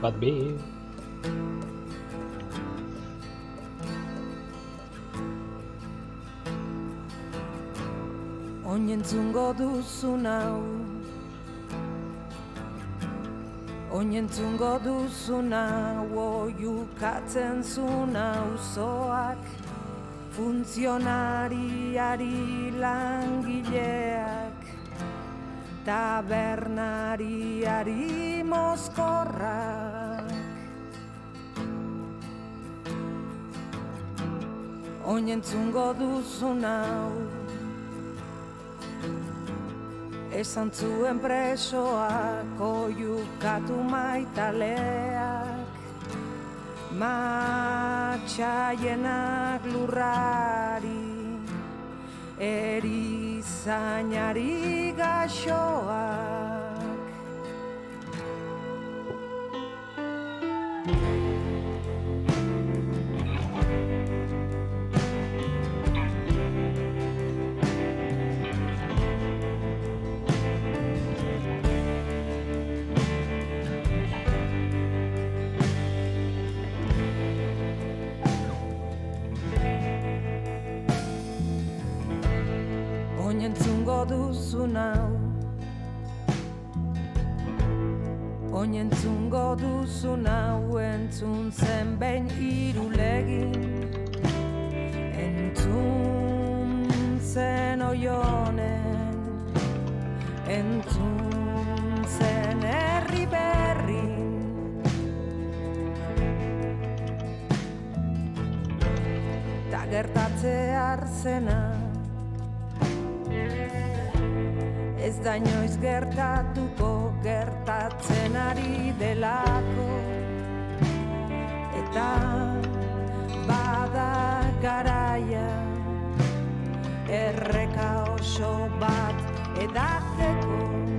bat bi. Oinentzungo duzun hau, oinentzungo duzun hau, oiukatzen zun auzoak, funtzionariari langileak, tabernariari mozkorrak. Oinentzungo duzun hau, esan zuen presoak, oiukatu maitaleak, matxaienak lurrari, erizainari gaxoak. Oinentzungo duzun hau, oinentzungo duzun hau, entzun zen behin Irulegin, entzun zen Oionen, entzun zen herri berrin. Ta gertatzear zena ez da inoiz gertatuko, gertatzen ari delako, eta bada garaia erreka oso bat edateko.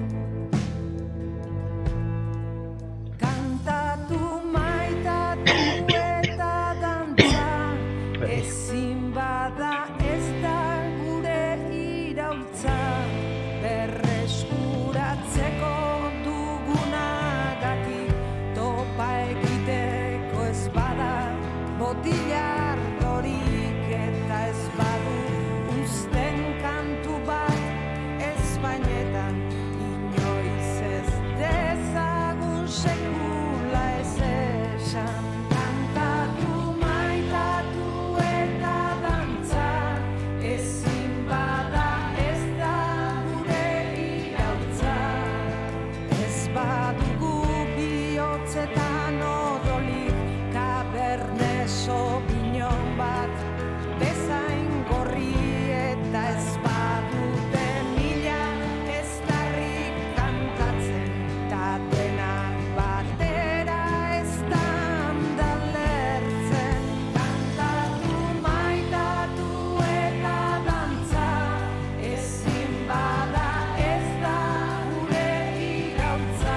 Kantatu, maitatu eta dantza, ezin bada ez da gure iraultza, berreskuratzeko dugunagatik, topa egiteko ez bada botilar dorik, eta ez badu uzten kantu bat Espainetan, inoiz ez dezagun sekula ez esan. Kantatu, maitatu eta dantza, ezin bada ez da gure iraultza, ez badugu bihotzetan odolik, Cabernet Sauvignon bat bezain gorri, eta ez badute mila ez darrik kantatzen, ta denak batera ez da handalertzen. Kantatu, maitatu eta dantza, ezin bada ez da gure iraultza.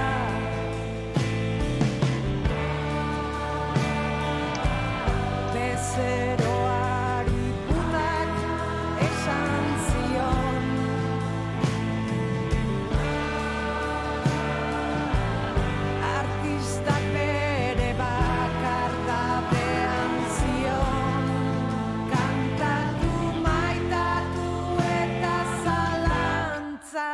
Bezeroari putak esan zion, artistak bere bakardadean zion. Kantatu, maitatu eta zalantza,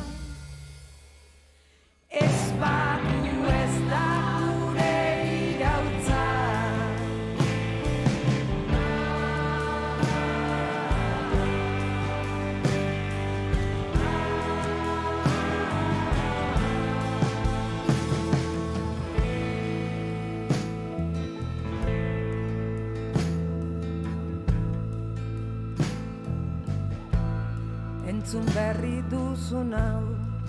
ez badu ez da gure iraultza. Entzun berri duzun hau,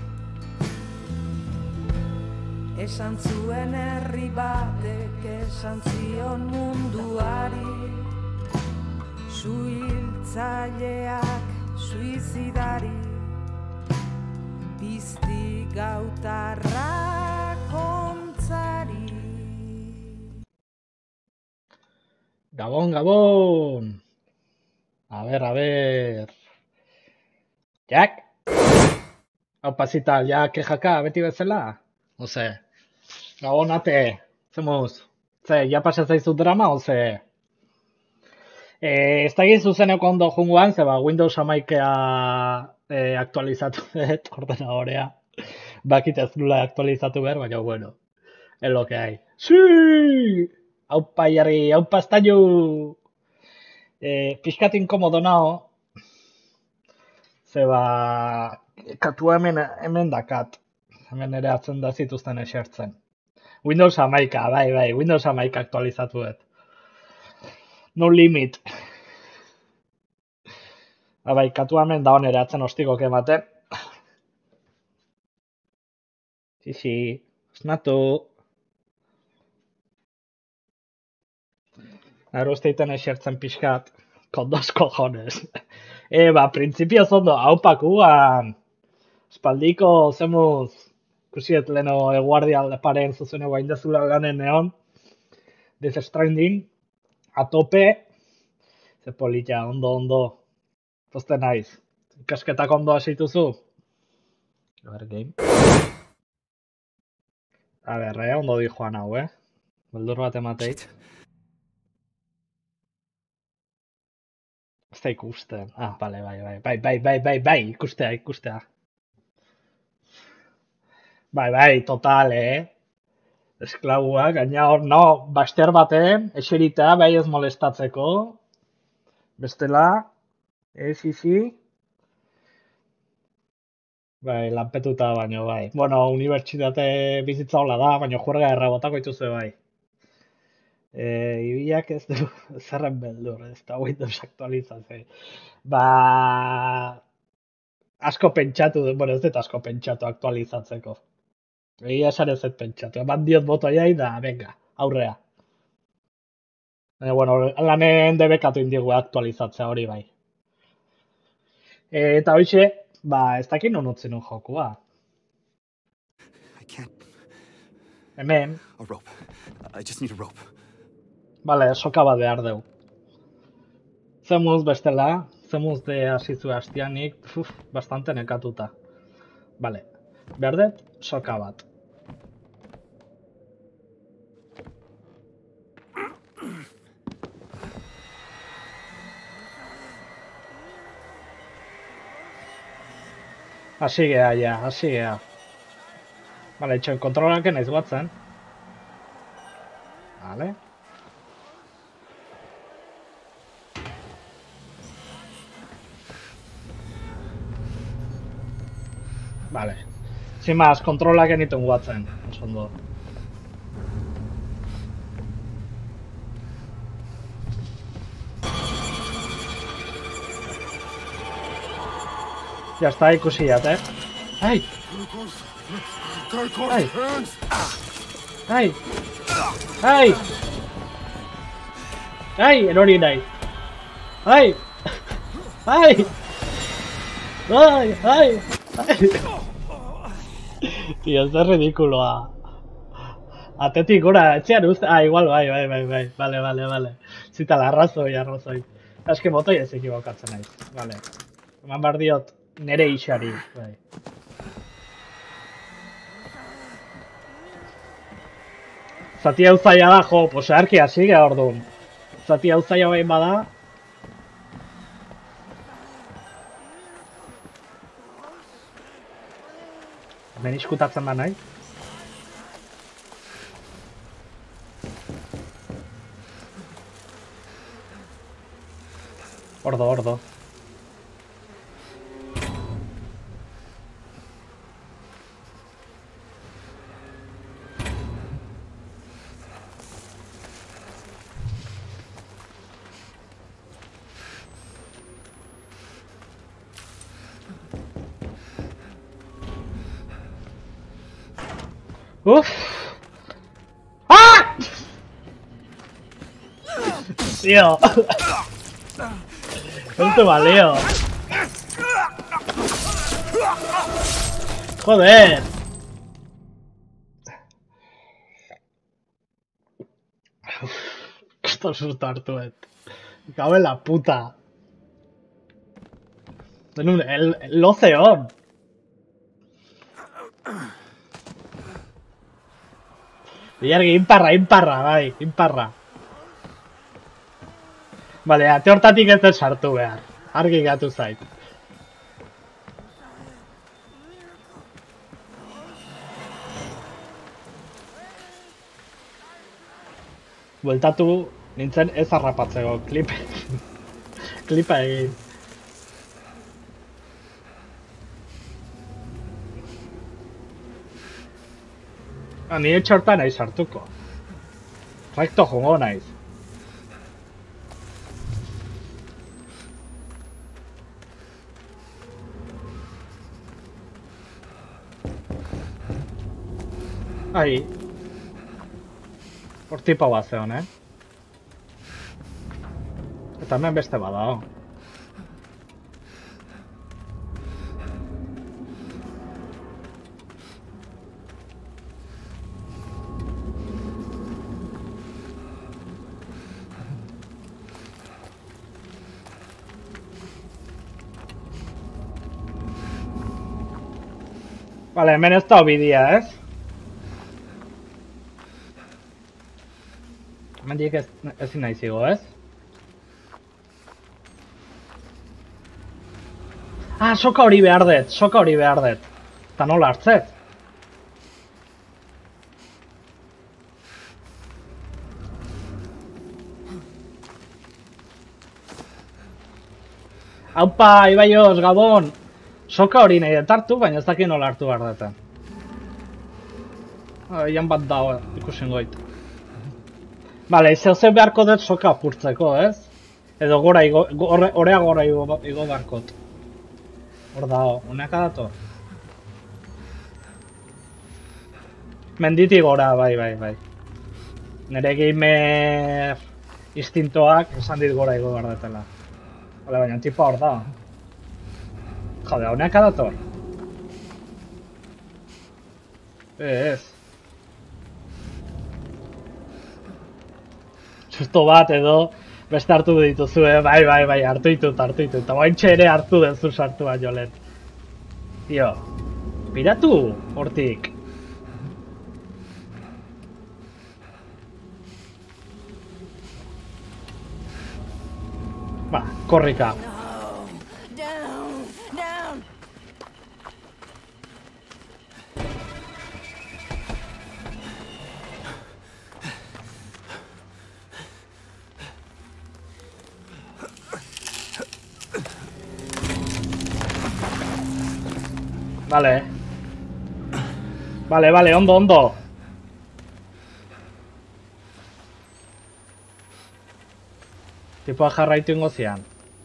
esan zuen herri batek, esan zion munduari, suhiltzaileak suizidari, pizti gautarrak ontzari. Gabon, Gabon! A ver. Jack? Hau pasita, ja kejaka beti bezala? Ose, Gabon ate, Zemuz, ja pasa zaizu drama, oze... Ez dakit zuzeneko ondo jungoan, zeba Windows 11 aktualizatu dut ordenadorea. Bakit ez nula aktualizatu behar, baina bueno, es lo que hay. Sí! Aupa jarri, aupa estaiu! Pixkat inkomodo nao, zeba katua hemen dakat. Hemen ere atzen da zituzten esertzen. Windows 11, bai, Windows 11 aktualizatu dut. No limit. Bai, katua hemen da honera atzen ostikok ematen. Sí, esnatu. Arosteiten esertzen pixkat. Con dos cojones. Printzipioz ondo, haupakuan. Espaldiko, zemuz, kusiet leno eguardia paren zuzene guaindezula lanen neon. Death Stranding, a tope. Ze polita, ondo. Poste naiz. Ikasketak ondo hasituzu? A ver, game. A ver, ondo di joan hau, Beldur bat emateit. Ez da ikusten. Bale, bai, ikustea. Bai, total, Esklabua, gaina hor, no, baster baten, eseritea, bai ez molestatzeko. Bestela, izi. Bai, lanpetuta baino, bai. Bueno, unibertsitate bizitza hola da, baina juerga errabotako ituzue, bai. Ibiak ez du zerren beldur, ez da Windows aktualizazio. Asko pentsatu, bueno, ez dut asko pentsatu aktualizatzeko. Egia esan ez dut pentsatu, eman diot botoiai da, venga, aurrea. Bueno, lanen debekatu indigu aktualizatzea hori bai. Eta hoxe, ez dakit non utzen un jokua. Hemen. A rope. I just need a rope. Bale, soka bat behar deu. Zemuz bestela, zemuz de hasizu hastianik, bastante nekatuta. Bale, behar dut, soka bat. Hasi gea. Bale, etxoen kontrolak naiz batzen. Bale. Bale. Sin más, kontrolak enitun guatzen. Osondo. Ya está, ikusi jat, Ai! Ai, erori nahi. Ai! Tío, ez da ridikuloa. Atetik gora, etxean uste... igual, bai. Vale. Zitala, arrazoi. Eske motoi ez ekibokatzen naiz. Vale. Eman bar diot, nere isari. Bai. Zati hau zaila da, jo, pues earki hasi geha orduan. Zati hau zaila behin bada. Hemen iskutatzen ba nahi. Ordo. Uf! ¡Ah! Tío. No te valeo. Joder. Esto susto hartu, Me cago en la puta. El Ilargi, inparra, bai, inparra. Bale, ate hortatik ez dut sartu behar. Argi gatu zait. Bueltatu nintzen ez harrapatzeko, klipa egin. Nire txorta nahi sartuko. Recto jongo naiz. Ahi. Hortipa bat zeon, Eta hemen beste badao. Vale, hemen ez da obidia, ez? Hemendik ezin nahi zigo, ez? Ah, soka hori behar dut, Eta nola hartzet? Aupa, Ibaioz, Gabon! Soka hori nahi dut hartu, baina ez dakit nola hartu behar duten. Ian bat dago, ikusin goit. Bale, zeu beharko dut soka apurtzeko, ez? Edo orea gora igo beharkot. Hor dago, honeak adator. Menditik gora, bai. Nere gamer instintoak esan dit gora igo behar dutela. Bale, baina tipa hor da. Jode, honeak adator. Ez. Susto bat edo beste hartu dituzu, bai, hartu ditut. Eta baintxe ere hartu dezu sartu bat jolen. Tio, piratu hortik. Ba, korrika. Vale, ondo. Tipoa jarraitu ingo zian.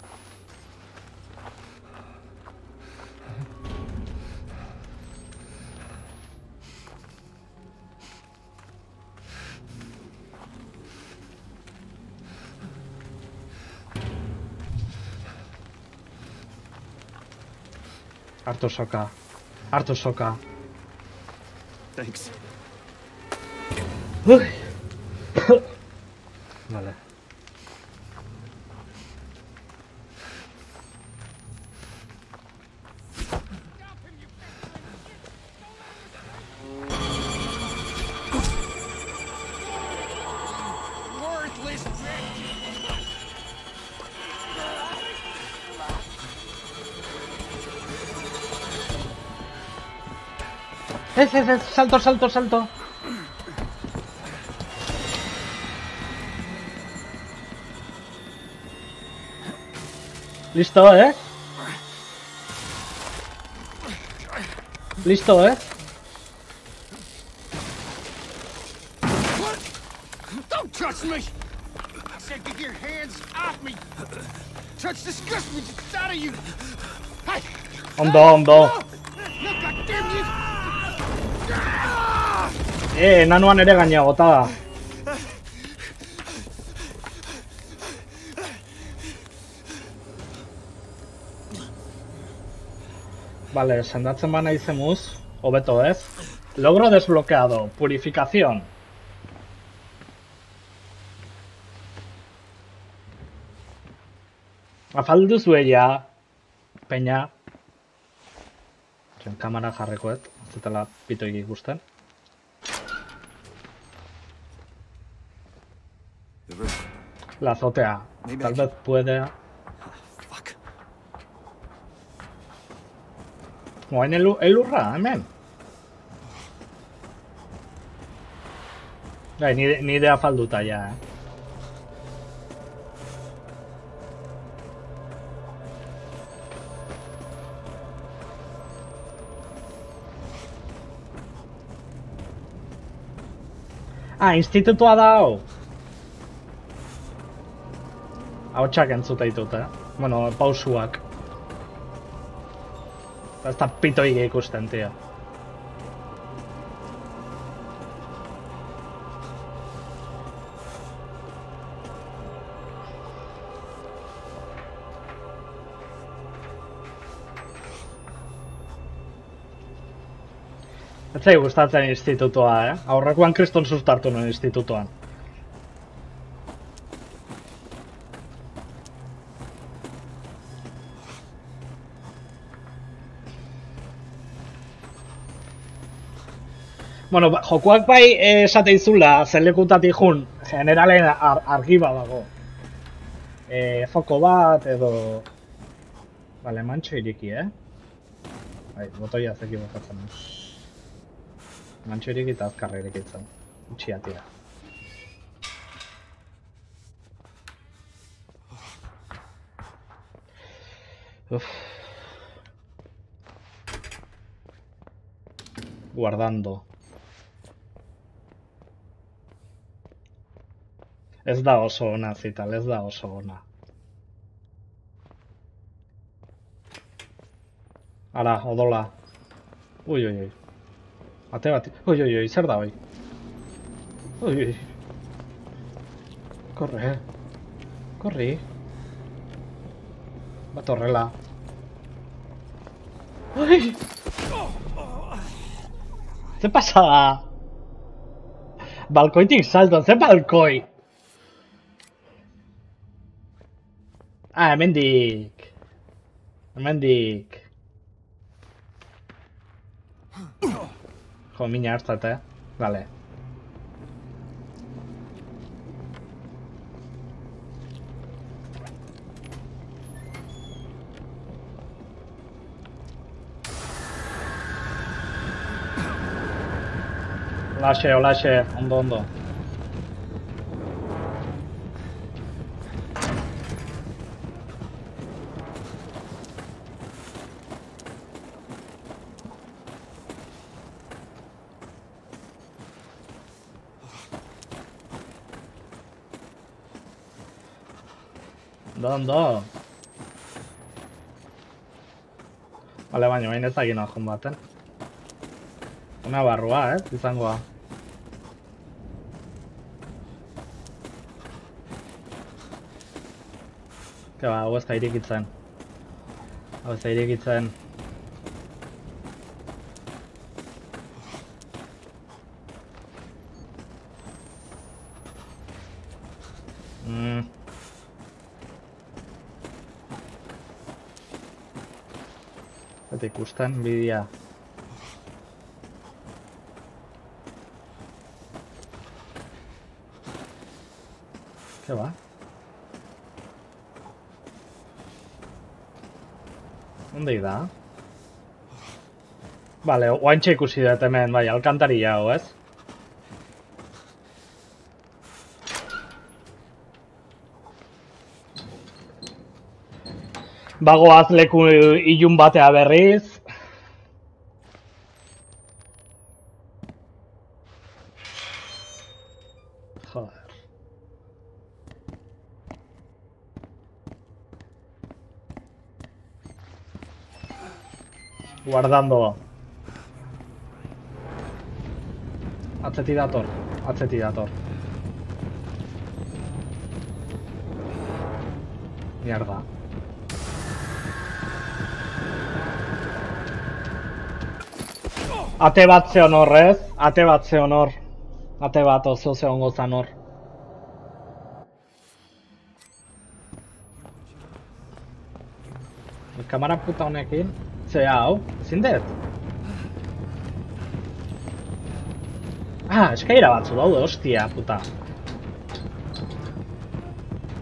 Hartu soka. Thanks. Vale. Salto. Listo, Don't touch me! I said get your hands off me! Touch disgusts me just out of you! Hey! Ondo. No, goddamn you! Enanuan ere gaina gota da. Vale, sendatzen bana izemuz, hobeto ez. Logro desbloqueado, purificación. Afaldu zuela, peña. Zen kamera jarrekoet, ez dutela pitoik ikusten. La azotea. Maybe Tal I vez puede... Fuck. Moain elurra, hemen. Bai, ni idea falduta ja, Ah, institutua da hau. Ahotsak entzuta ditut, Bueno, pausuak. Ez da pitoik ikusten, tio. Ez zai gustatzen institutua, Aurrekoan kriston sustartu nuen institutuan. Bueno, jokuak bai esate izula, zelekutatik jun, generalen argi badago. Foko bat edo... Bale, mantxo iriki, Bai, botoia zeki botatzen. Mantxo iriki eta azkarra irikitzen. Utxia tira. Guardando. Ez da oso ona, Zital, ez da oso ona. Ara, odola. Ui, ui, ui. Ate bat... Ui, ui, ui, zer da hoi? Ui, ui. Korre. Korri. Bat horrela. Ui! Ze pasa da? Balkoitik salto, ze balkoi? Ah, hemendik. Hemendik. Jo, mina hartzat, Vale. Olaxe, ondo. Ondo. Bale, baina bain ezagin ahon baten. Una barrua, izangoa. Ba, hau ez da irikitzen. Eta ikusten, bidea. Ke ba? Onde da? Bale, oaintxe ikusi dut hemen, bai, alkantaria hau, ez? Bagoaz leku ilun batea berriz. Joder. Guardando. Atzetik dator. Mierda. Ate bat ze honor, ez? Ate bat oso ze hongo zan hor. Kamara puta honekin? Ze hau? Zindet? Ah, eskaira batzu daude, hostia, puta.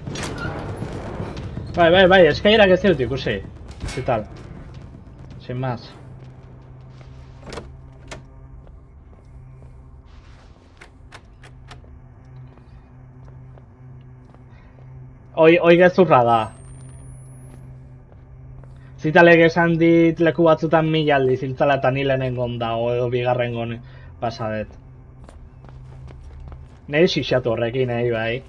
Bai, eskailerak ez dut ikusi. ¿Qué tal? Sin más. Hoi gezurra da. Zitalek esan dit leku batzutan 1000 aldiz hiltzala eta ni lehenengon dago edo bigarrengon pasadet. Nahi xixatu horrekin, bai.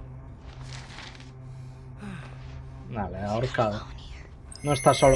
Vale, ahorcado. No está solo.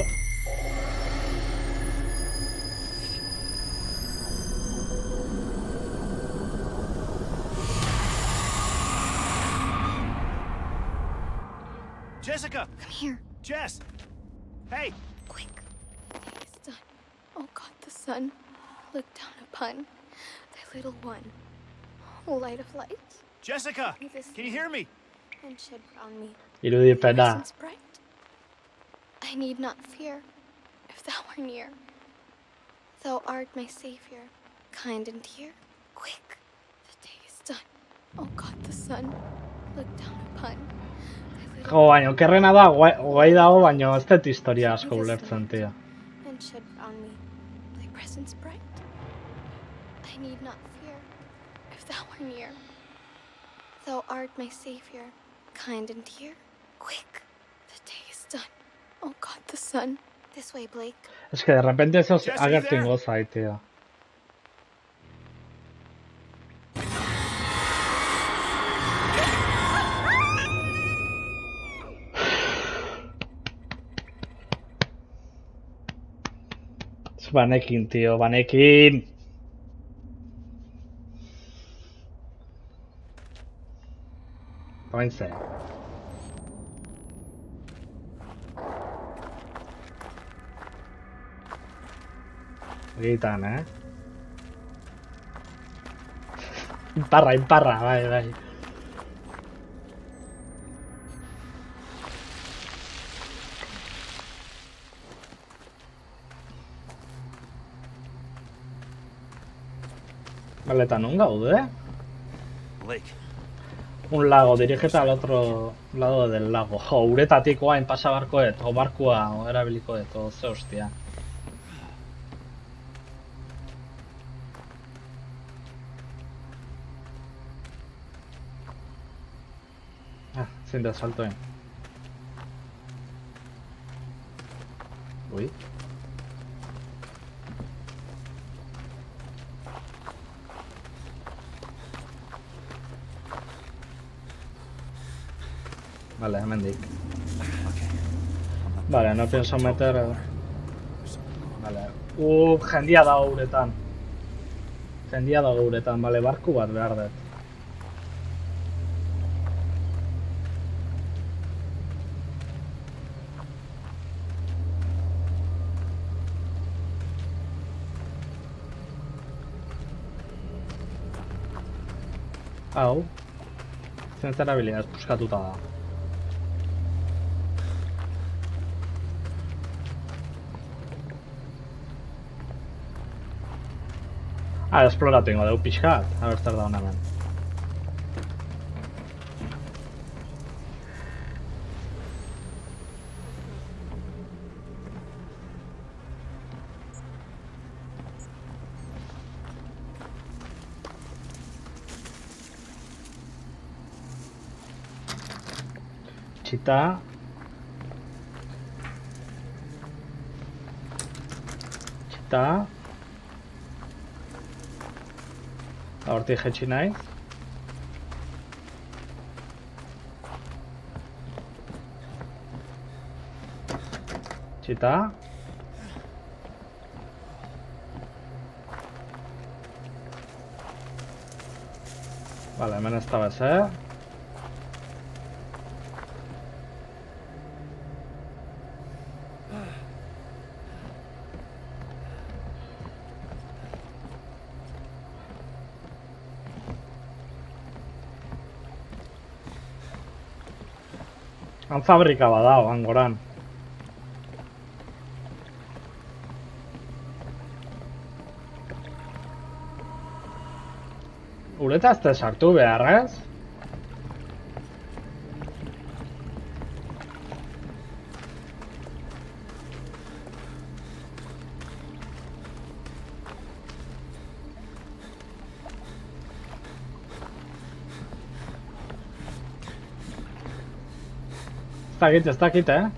Jessica! Come here. Jess! Hey! Quick. It's done. Oh God, the sun. Look down upon thy little one. O light of light. Jessica! Can you hear me? And shed round me Irudipena. presence bright. I need not fear if thou are near. Thou art my savior, kind and dear. Quick, the day is done. Oh God, the sun. Look down upon thy little Jo, baino, kerrena da, guai dago, baino ez dut historia asko ulertzen, tio. and shed round me thy presence bright. I need not fear if thou are near. Thou art my savior, kind and dear. Quick, the day is done. Oh God, the sun. This way, Blake. Es que de repente eso agertzen goza, tio. Banekin, tio, banekin. Orain ze. Egitan, Inparra, bai. Vale, eta non gaude? Blake. Un lago, dirigeta al otro lado del lago. Jo, uretatik oain pasa barkoet, o barkua erabilikoet, o ze hostia. Ah, sin de salto, Uy. Vale, hemendik. Vale, no pienso meter... Vale. Jendia dago uretan. Vale, barku bat behar dut. Hau. Zentzerabilia ez puskatuta da. Esploratu ingo dugu pixkat, a ber zer da hona hemen. Txita. Hortik jetxi naiz. Txita. Vale, hemen ez da bezer. Han fabrika badao, hangoran. Ureta ez da sartu behar, ez? Ez dakit, eh?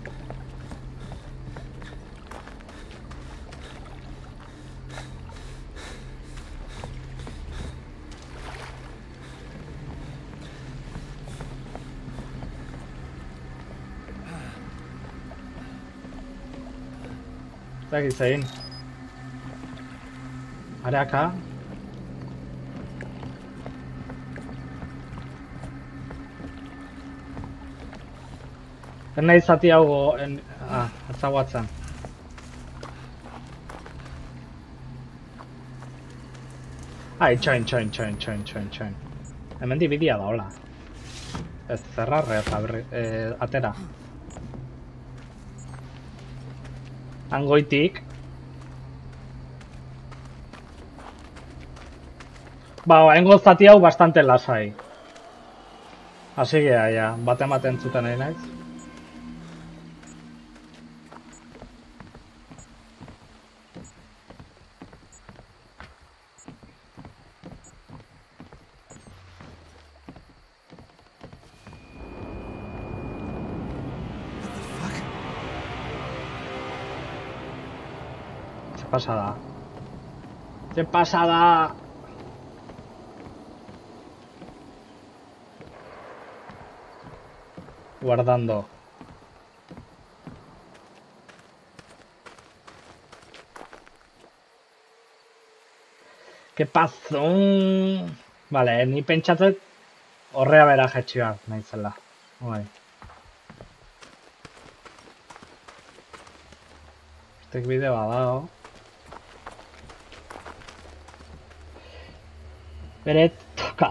Ez dakit zein. Areaka. Nahi zati hau ezaguatzen. Itxoin. Hemen dibidia da, hola. Ez zerrarre eta atera. Hangoitik. Hengo zati hau bastante lasai. Asi geha, ja. Bate-maten zuten nahi naiz. ¡Qué pasada! Guardando. ¿Qué pasó? Vale, ni pentsatzen horrea bera jetxioa naizela. Bai. Estek bideoa dago. Bere toka.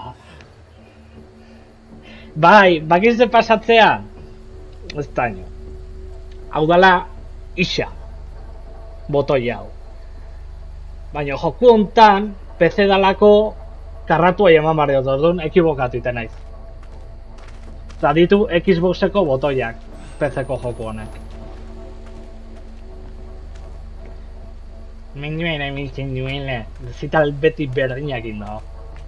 Bai, bakizte pasatzea. Ez daño. Hau dala isa. Botoi hau. Baina joku hontan, PC dalako karratu ahi eman barri orduan, ekibokatu iten naiz. Eta ditu Xboxeko botoiak, PC-ko joku honek. Minuela, zital beti berdinak indago.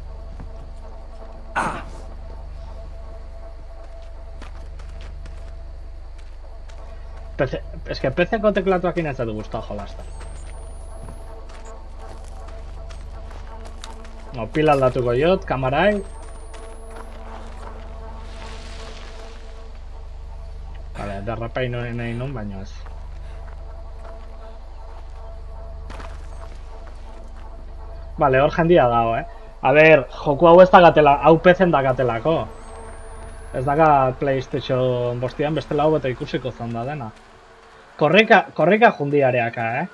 Ez que PC-ko teklatuak ez dut guztua jolazta. Pila aldatuko jot, kamarai. Vale, derrapai nahi nun, baino ez. Vale, hor jendia dago, eh? A ber, joku hau ez dagatela, hau PC-en dagatelako. Ez daga PlayStation bostian, bestela hau bete ikusiko zonda dena. Korrika jundiareaka, eh?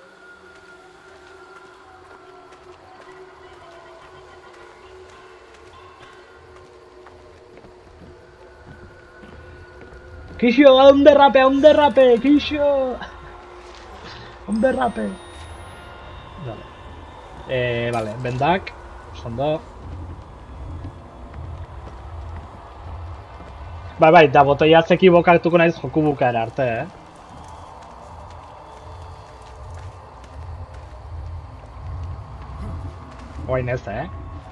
Kixo, un derrape, Kixo! Un derrape. Vale, bendak, ondo. Bai, da botoiaz ekibokatuko naiz joku bukaera arte, eh? Oain ez, eh?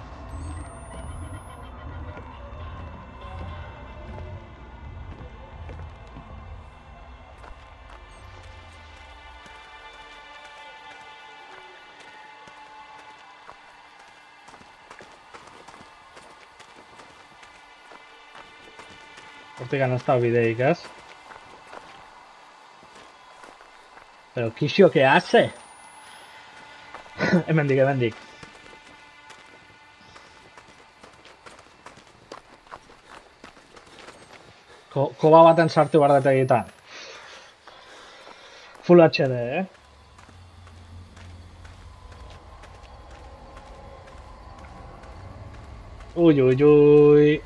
Hortik ez da bideik, ez? Pero, Kixo, ¿qué hace? Hemendik. Koba baten sartu behar dut egitan. Full HD, eh? Ui.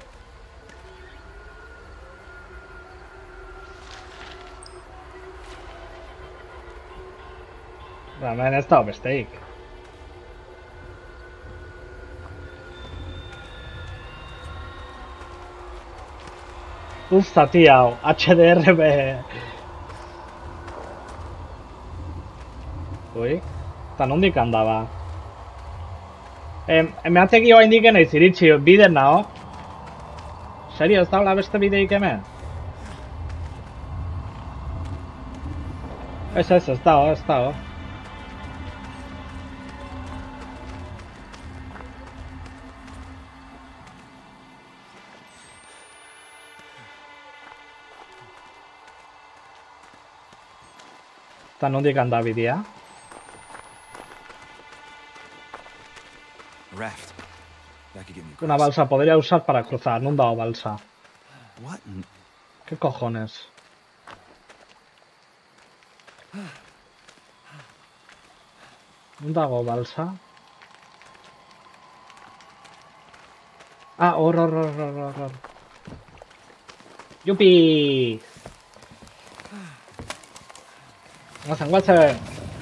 Hemen ez da besteik. Zati hau, HDRB. Ui, eta nondik handaba. Emeatzeki hoa indiken eiz iritsi, biden nao. Serio, ez daula beste bideik hemen? Ez dago. Eta nondik handa bidea? Raft. That could get me across. Una balsa podría usar para cruzar. Non dago balsa. What? ¿Qué cojones? Non dago balsa? Ah, hor. Yupi! Guatzen.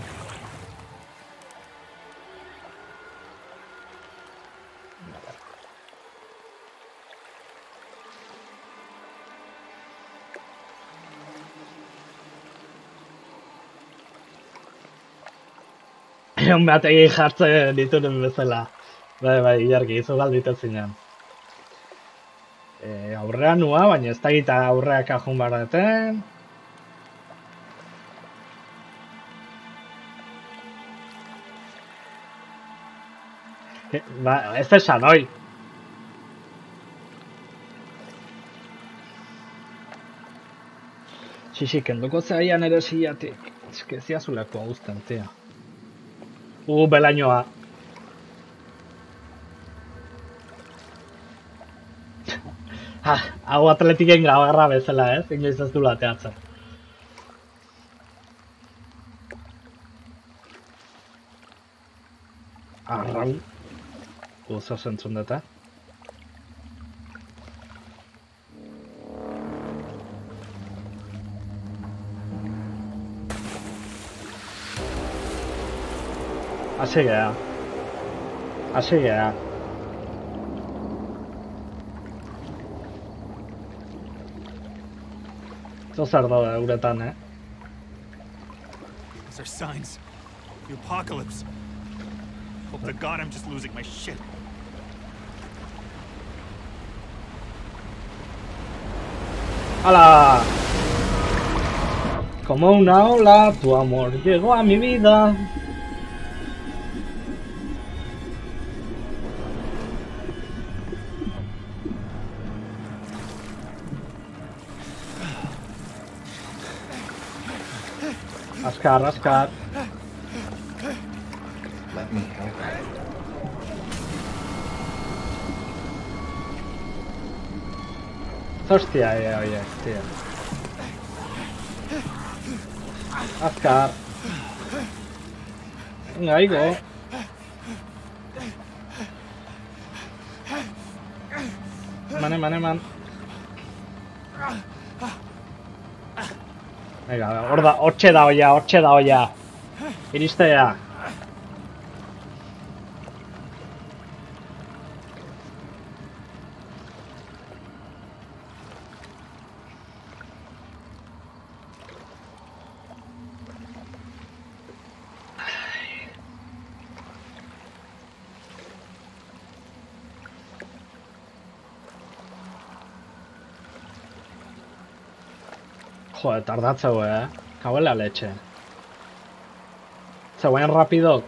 Egon behategi jartzen dituren bezala. Bai, ilargi, izo galditu zinen. Aurrean nua, baina ez da gita aurreak ajun barreten. Ba, ez esan, oi! Xixi, kenduko zaian ere ziatik. Ez que ziazuleko guztan, tia. Belainoa. Hau atletiken gabarra bezala, ez? Inoiz ez du lateatzen. Arrau. Zer zentzun dut, Hasi gea. Zer daude uretan, Those are signs. The apocalypse. Hope to God I'm just losing my shit. ¡Hala! Como una ola, tu amor llegó a mi vida. Rascar. Let me help. Hostia, oye, tío. Rascar. Venga, ahí go. Man. Venga, hortxe da olla. Iristea. Joder, tardatzeu, Cago en la leche. Zegoen rapidok.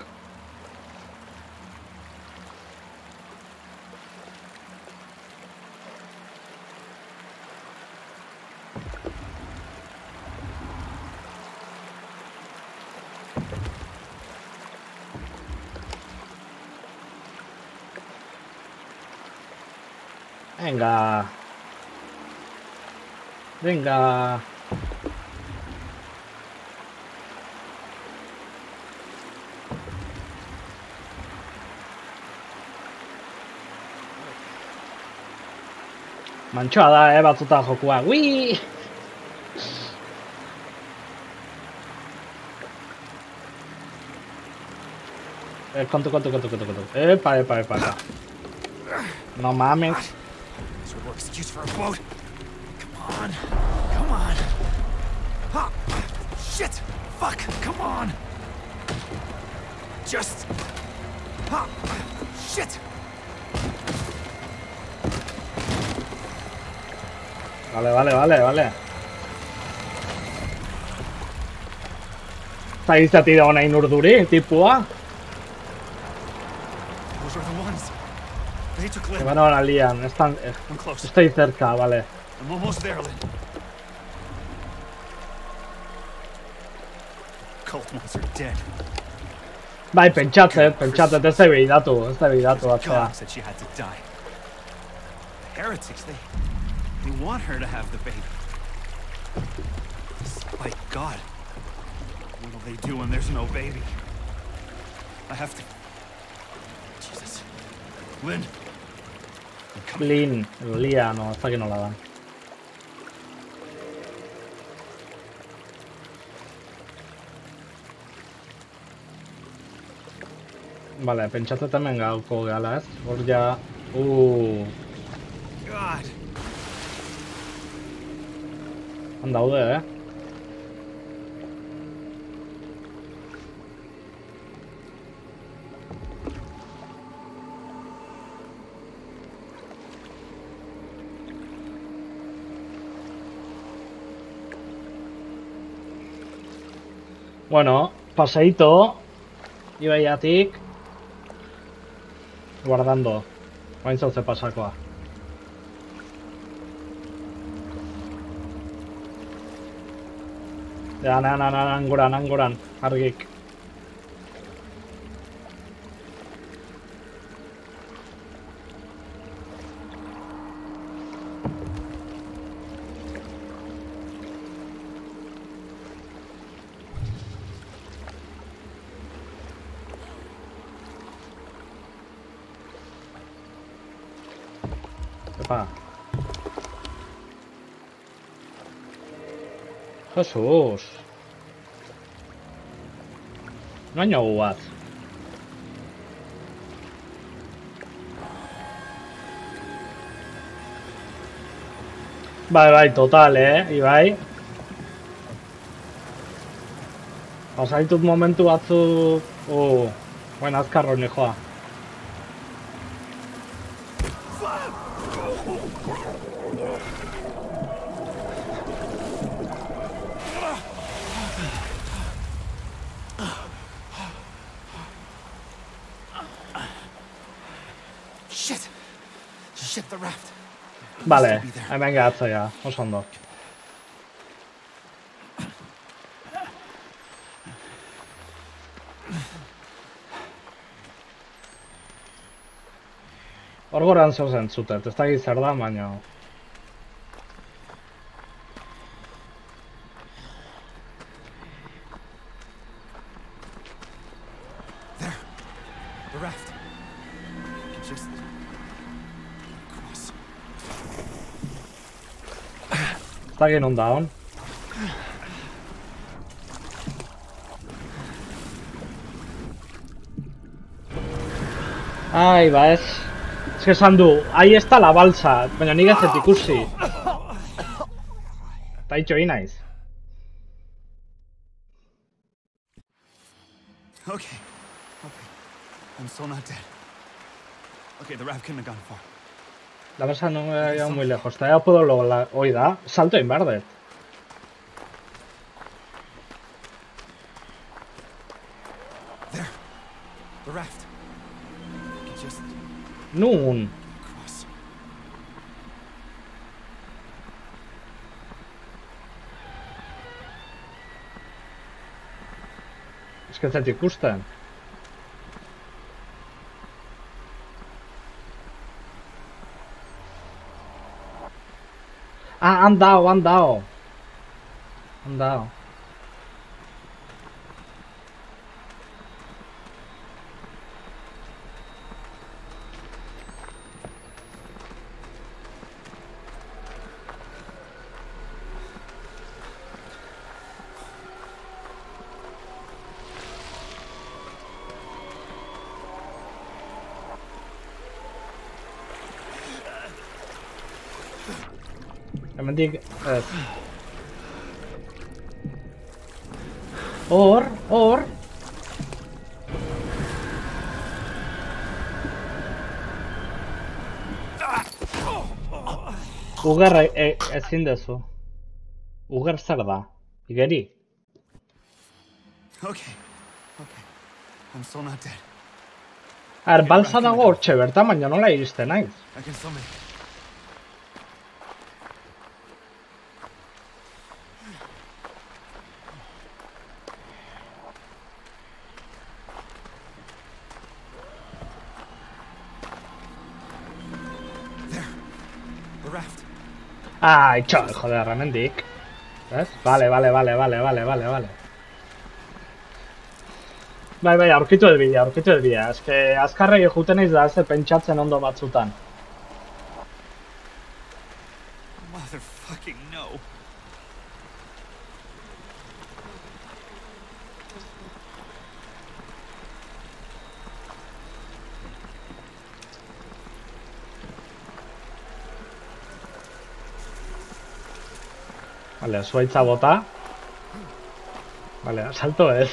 Venga. Mantxoa da, batzutan jokua. Ui! Kontu. Epa. No mames. This would work excuse for a boat. Come on. Ha! Shit! Fuck! Come on! Just... Ha! Shit! Vale. Eta izati da honain urduri, tipua. Those are the ones. They took Que Lynn. van ahora lian, I'm close. estoy cerca, vale. I'm almost there, Lynn. Cult ones are dead. Bai, pentsatzet, ez da bidatu, atzea. God said she had to die. The heretics, they want her to have the baby. Despite God. What will they do when there's no baby? I have to... Jesus. Lynn. I'm coming. Lin, Lia, no, ez dakit nola da. Vale, pentsatzet hemen gauko gala ez? Hor ja... God. Han daude, Bueno, paseíto. Ibaiatik. Guardando. Oain zauze pasakoa. Ja, angoran, argik. Epa. Jesus. Baina bat. Bai, total, Ibai. Pasaitut momentu batzu... Buen azkarro joa. Shit, the raft. Vale, hemen gehatza ja, oso ondo. Hor goran zer zentzutet, ez dakit zer da, baina... There, the raft. Just... cross. Ez dakit non da hon. Ai, ba ez. Ez que esan du, ahí está la balsa, baina nik ez dut ikusi. Eta hitxo egin naiz. Okay. I'm still not dead. Okay, the raft couldn't have gone far. La balsa no me ha ido muy lejos, todavía puedo lograr... Oida, salto en verde. There, the raft. I can just Nun. cross. Ez que ez dut ikusten. Ah, han dao. Han dao. Hemendik ez. Hor. Ugar ezin dezu. Ugar zer da? Igeri? Okay. I'm still not dead. A ver, balsa dago hortxe bertan, baina nola iristen naiz. I can still make it. There. The raft. Ai, txo, joder, hemendik. Ez? Vale. Bai, aurkitu el bidea. Ez que azkarregi juten naiz da, ez pentsatzen ondo batzutan. Motherfucking no. Vale, zuaitza bota. Vale, salto ez.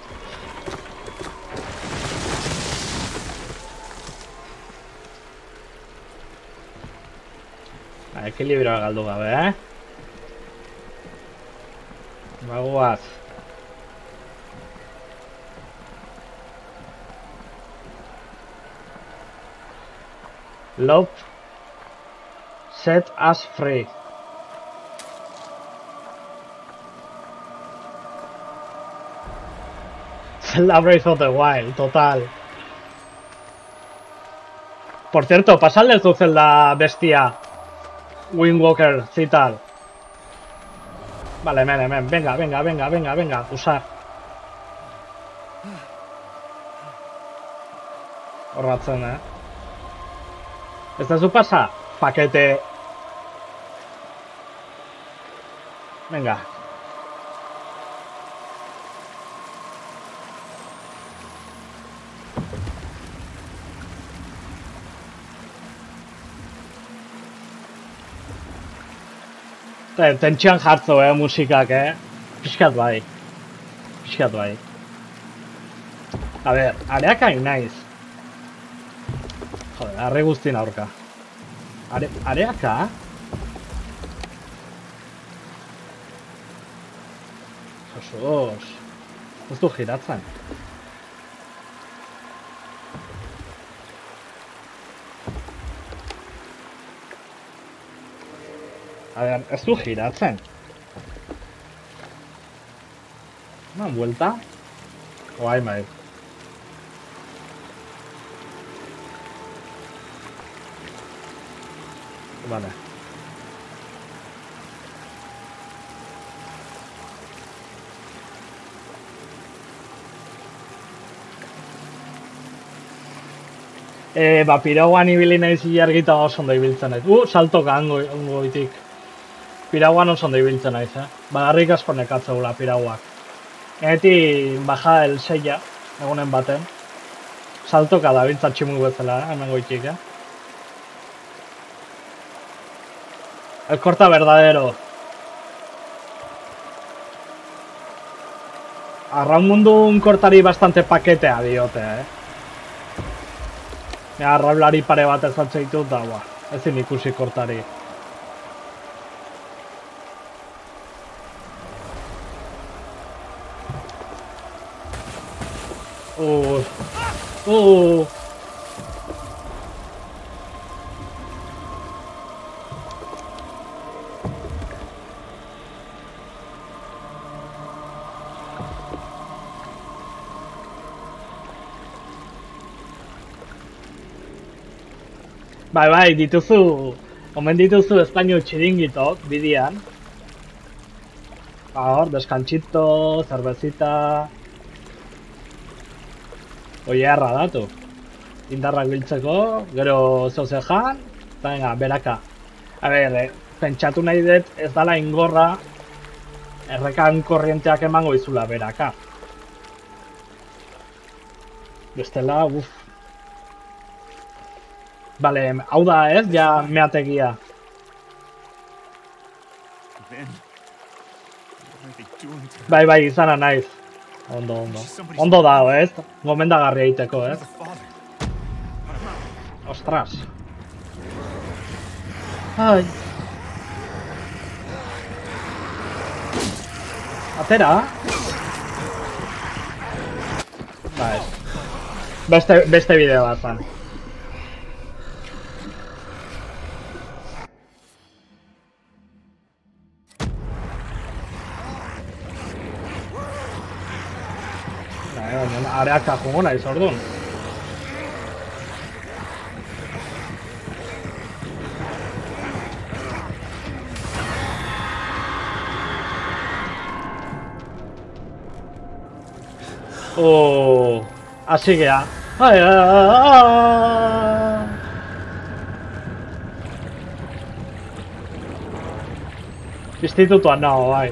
Ekilibrioa galdu gabe, Bagoaz. Love set us free. Zelda Breath of the Wild, total. Por cierto, pasadle tu Zelda bestia. Wind Walker, tal. Vale, men, venga, usar. Horratzen, ¿Ez da zu pasa? Paquete. Venga. Tentsioan jartzo, musikak, Pixkat bai. A ber, areak hain naiz. Joder, arre guztien aurka. Areaka? Josos. Ez du giratzen. A ver, ez du giratzen. Una vuelta. Guai, mai. Vale. Pirauan ibili nahiz ilargita oso ondo ibiltzen naiz. Saltoka hango itik. Pirauan oso ondo ibiltzen naiz, Bagarrik asko nekatzeula pirauak. Eti baja el seia, egunen baten. Saltoka da bintzat tximu bezala, hemen goitik, El corta verdadero. Arraun mundu un kortari bastante paketea diote, Arraulari pare bat ezatze ditut da, ezin ikusi kortari. Bai, dituzu, omen dituzu espainol txiringitok, bidian. Hor, deskantzito, zerbezita... Oierra datu. Indarrak biltzeko, gero zeuzejan, eta venga, beraka. A ber, pentsatu nahi dut ez dala ingorra errekan korrienteak emango izula beraka. Bestela, Vale, hau da ez, ja meategia. Bai, izana naiz. Ondo. Ondo dago, ez? Gomendagarria egiteko, ez? Ostras. Ai. Atera. Bai. Beste bideo bat zan. Areaka jungo naiz orduan. Hasi gea. Institutuan nago, bai.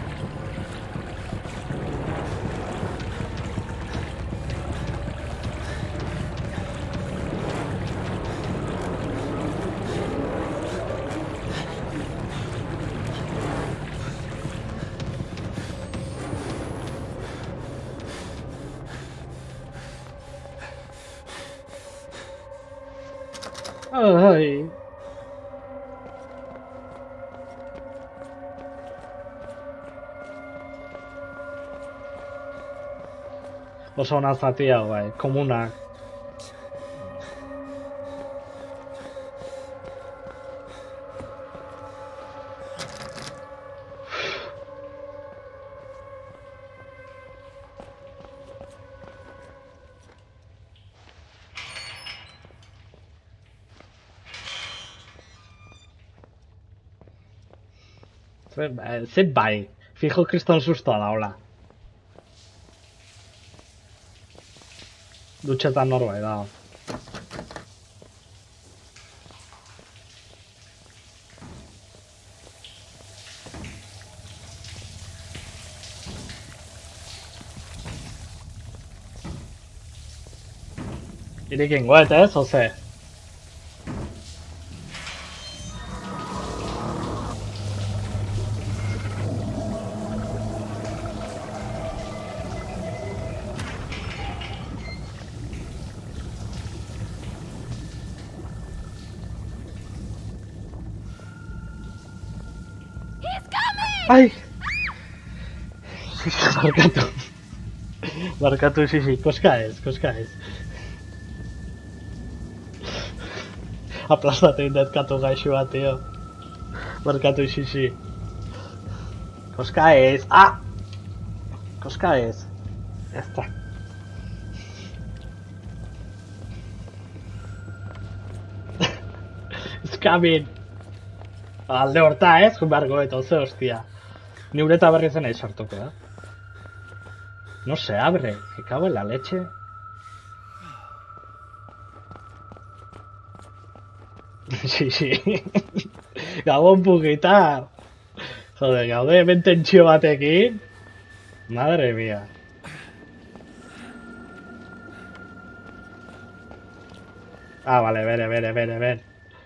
Ai. Oso ona zati hau, bai, komunak. Zer bai, fijo kriston sustoa da, hola. Dutxetan norbait da. Irikin goet, ez, oze? Ai! Barkatu. Barkatu, Xixi, koska ez. Aplastatu indezkatu gaixo bat, tio. Barkatu, Xixi. Koska ez. Ah! Koska ez. Ez da. It's coming. Alde horta ez, junbargo eta oze hostia. Ni ureta berri zen aiz hartuko, da? No se abre, me cago en la leche. Sí. Gabon pukita. Joder, gaude hemen tentsio batekin. Madre mía. Ah, vale, ber.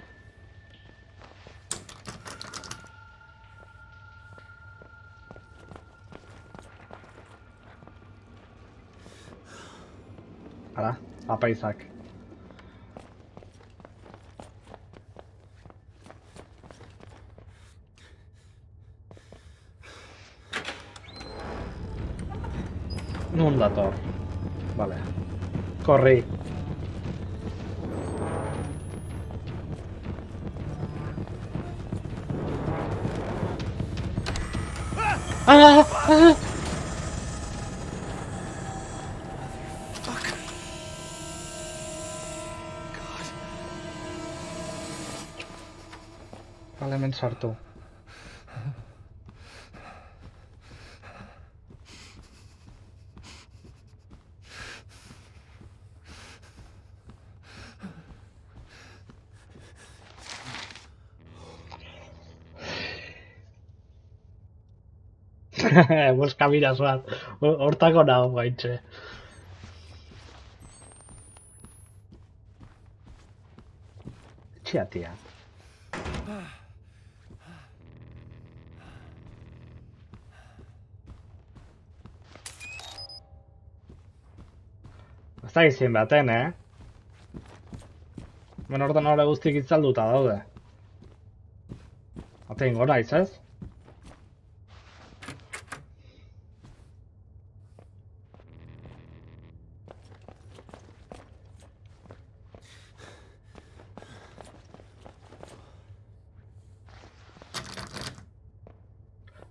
Hala, apaizak. Non dator. Vale. Corri. Ah! Vale, hemen sartu. Boska miraz bat. Hortako nago gaitxe. Txia, tia. Ez da izin baten, Ben ordan hori guztik itzalduta daude. Atein gora izaz?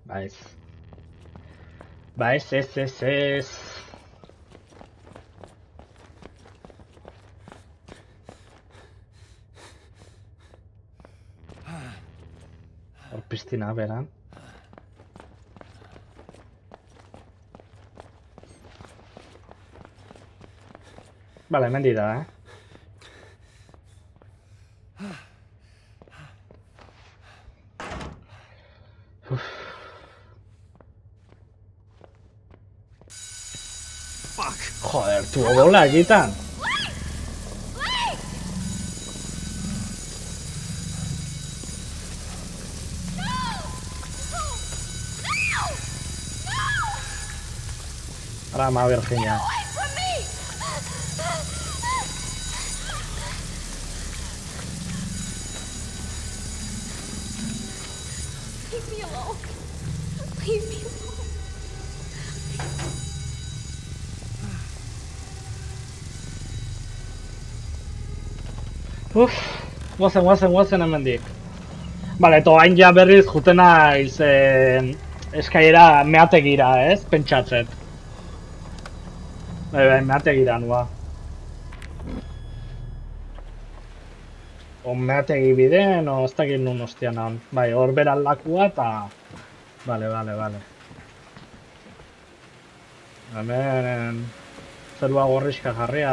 Ba ez. Ba ez. Hor piztina beran. Vale, hemen dira, Joder, tu bola egiten. Rama, Virginia. Leave me alone. Leave me alone. Guazen hemendik. Bale, toain ja berriz juten naiz eskailera meategira, ez? Pentsatzet. Bai, meategira nua. O meategi bideen, o ez dakit nun ostian hon. Bai, hor beran lakua eta... Bale. Hemen... Zerua gorrizka jarria,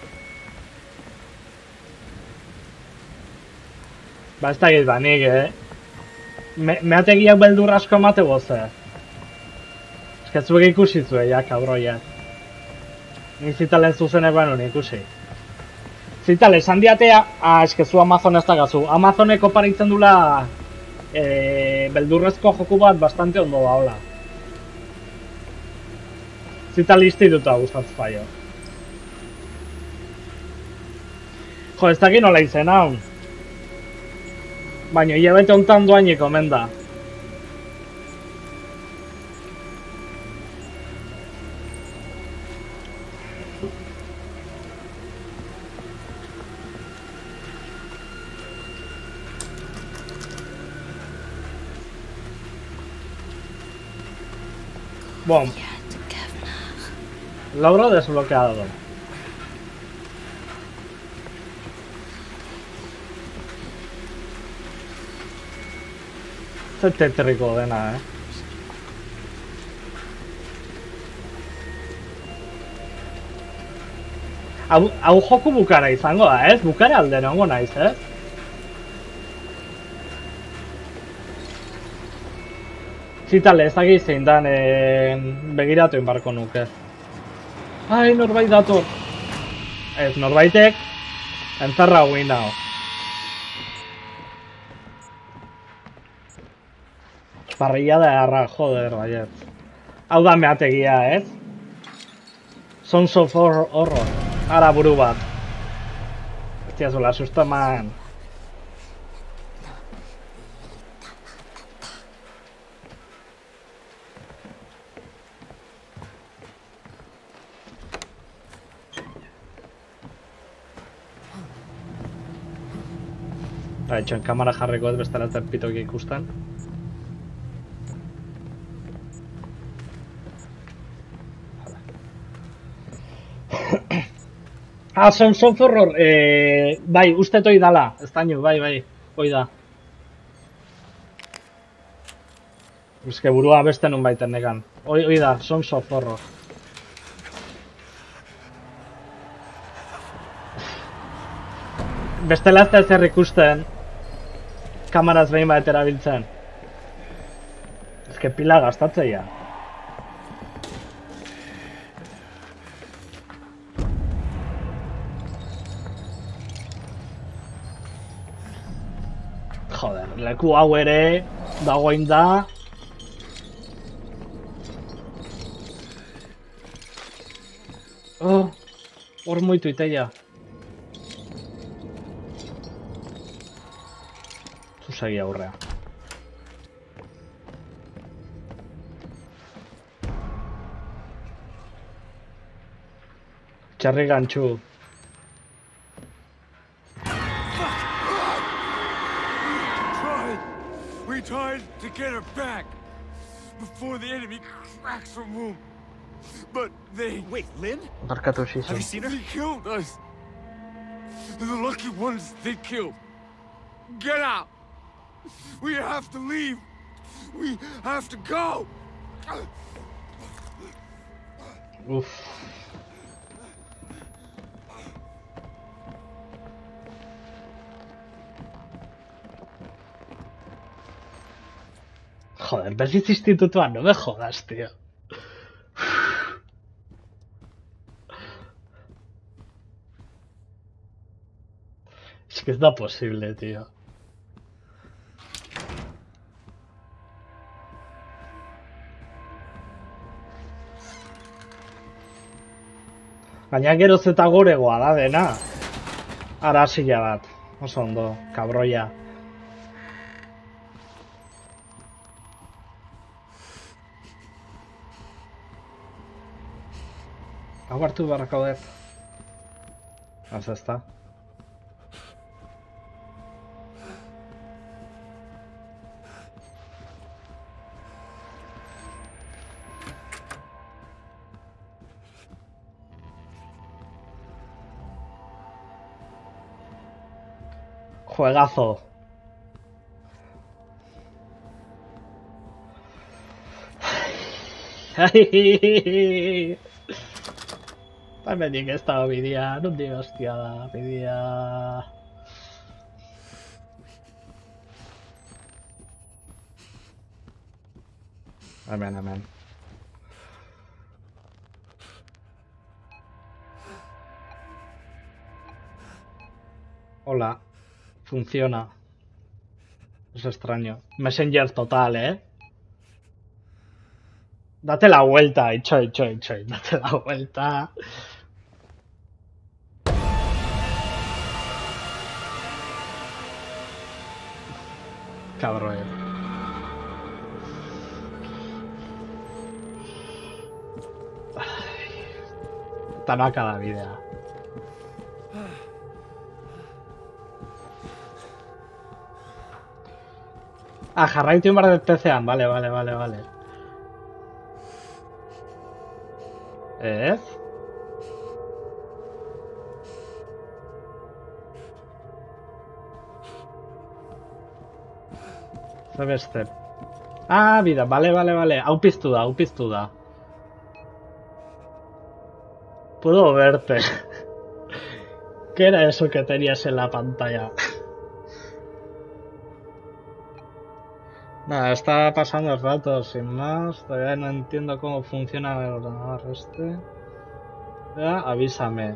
Ba ez dakit ba, nik, meategiak beldur asko emate goze. Eskeztuek ikusi zuen, ja, kabroiak. Nik zitalen zuzenek banun ikusi. Zitale, esan diatea, eskezu Amazon ez dagazu. Amazonek oparitzen dula beldurrezko joku bat bastante ondo da, hola. Zitale instituta gustatzen zaio. Jo, ez dakit nola izen hau. Baina hilabete honetan doainik omen da. Bom. Logro desbloqueado. Zer tetriko dena, Hau joku bukara izango da, ez? Bukara alde nongo naiz, ez? Zitale, ezagik zein dan begiratu inbarko nuke. Ai, norbait dator. Ez, norbaitek entzarra guin hau. Parrilla de arra, joder, baiet. Hau da meategia, ez? Sons of Horror. Ara buru bat. Hostia, zola, susto eman. Itxoen kamara jarriko ez bestela ez pitoki ikusten. Sons of Horror, bai, uste toi dala, ez daño, bai, hoi da. Eske burua beste nun baiten nekan. Hoi da, Sons of Horror. Bestela ez da ezer ikusten, kamaraz behin bat erabiltzen. Eske pila gastatzeia. Joder, leku hau ere dagoin da. Oh, hor muitu iteia. Zuzegi aurrea. Txarri gantxu. We tried to get her back. before the enemy cracks from room. But they... Wait, Lynn? Barkatu Have you Shizu. seen her? They killed us. The lucky ones they killed. Get out. We have to leave. We have to go. Uf. Joder, ves institutuan, no me jodas, tío. Es que es da posible, tío. Gaina geroz eta goregoa da dena. Arasila bat. Oso ondo, kabroia. Hau hartu beharrako dut. Az ezta. Juegazo. Hemendik ez dago bidea, nondi hostia da, bidea... Hemen. Hola. Funciona. Es extraño. Messenger total, ¿eh? Date la vuelta, Choy. Date la vuelta. Cabrón. Tanaka la vida. Ah, jarraitu inbar detzean, vale. Ez? Zer beste? Ah, bida, vale. Hau piztu da. Puedo verte. ¿Qué era eso que tenías en la pantalla? Nada, está pasando el rato, sin más. Todavía no entiendo cómo funciona el ordenador este. Ya, avísame.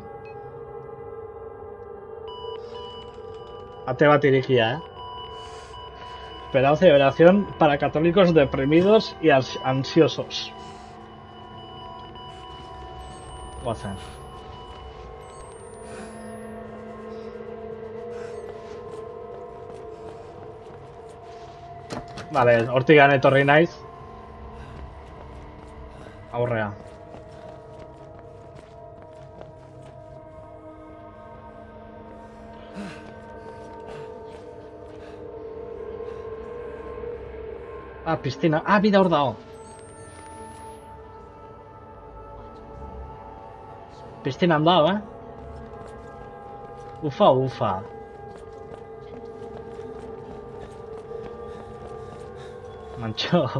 Ate bat irikia, Esperanza y oración para católicos deprimidos y ansiosos. Guazen. Vale, hortigan etorri naiz. Aurrea. Ah, piscina. Ah, bida hor dago. Piscinan dago, Ufa. Mancho.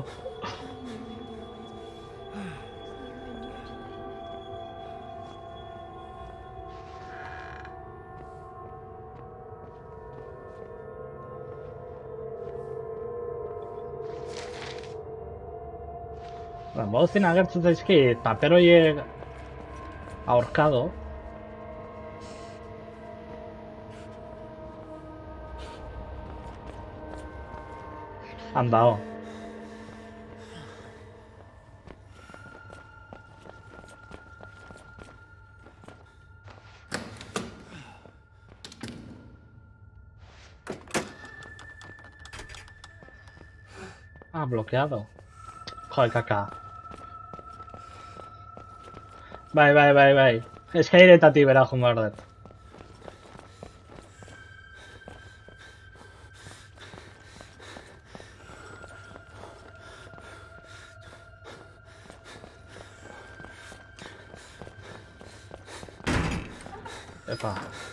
Bozin agertzen zaizkit, paper horiek ahorkado. Andao. Ah, bloqueado. Joder, caca. Bai. Eskairetatik bera joan behar dut. Epa.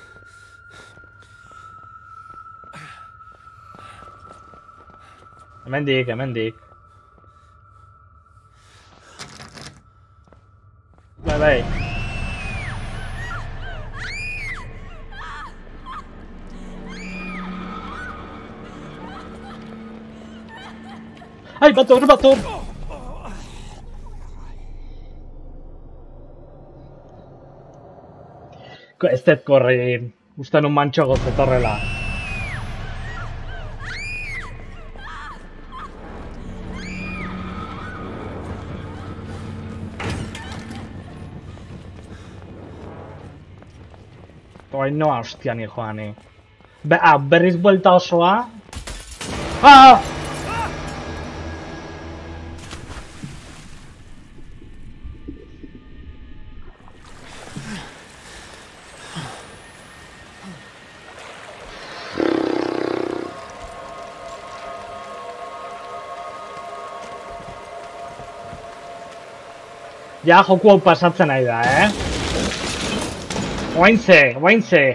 Hemendik, hemendik. Bai, bai. Ai, bator, bator! Ez dut korri, usten un mantxo gozetorrela. Oain noa hostia ni joan, berriz buelta osoa. Ah! Ja, joku hau pasatzen nahi da, Oaintze, oaintze.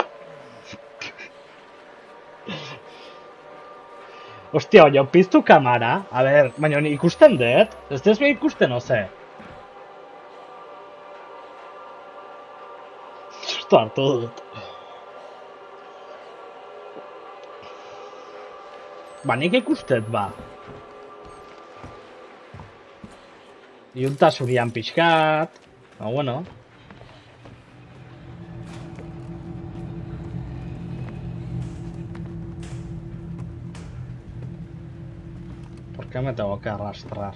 Ostia, oio, piztu kamara. A ber, baina ikusten dut? Ez dut ikusten, oze? Justo hartu dut. Ba, nik ikustet, ba. Iunta zurian pixkat. Ba, bueno. ¿Por qué me tengo que arrastrar?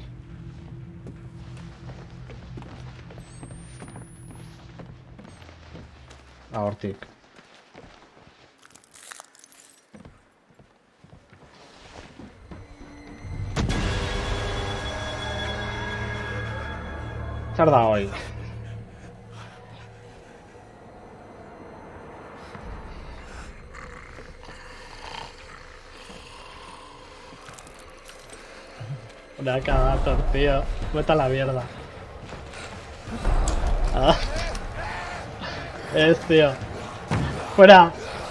Hortik. Zer da hoi? Una cagada, tío. Vete a la mierda. Ah. Tío. Fuera.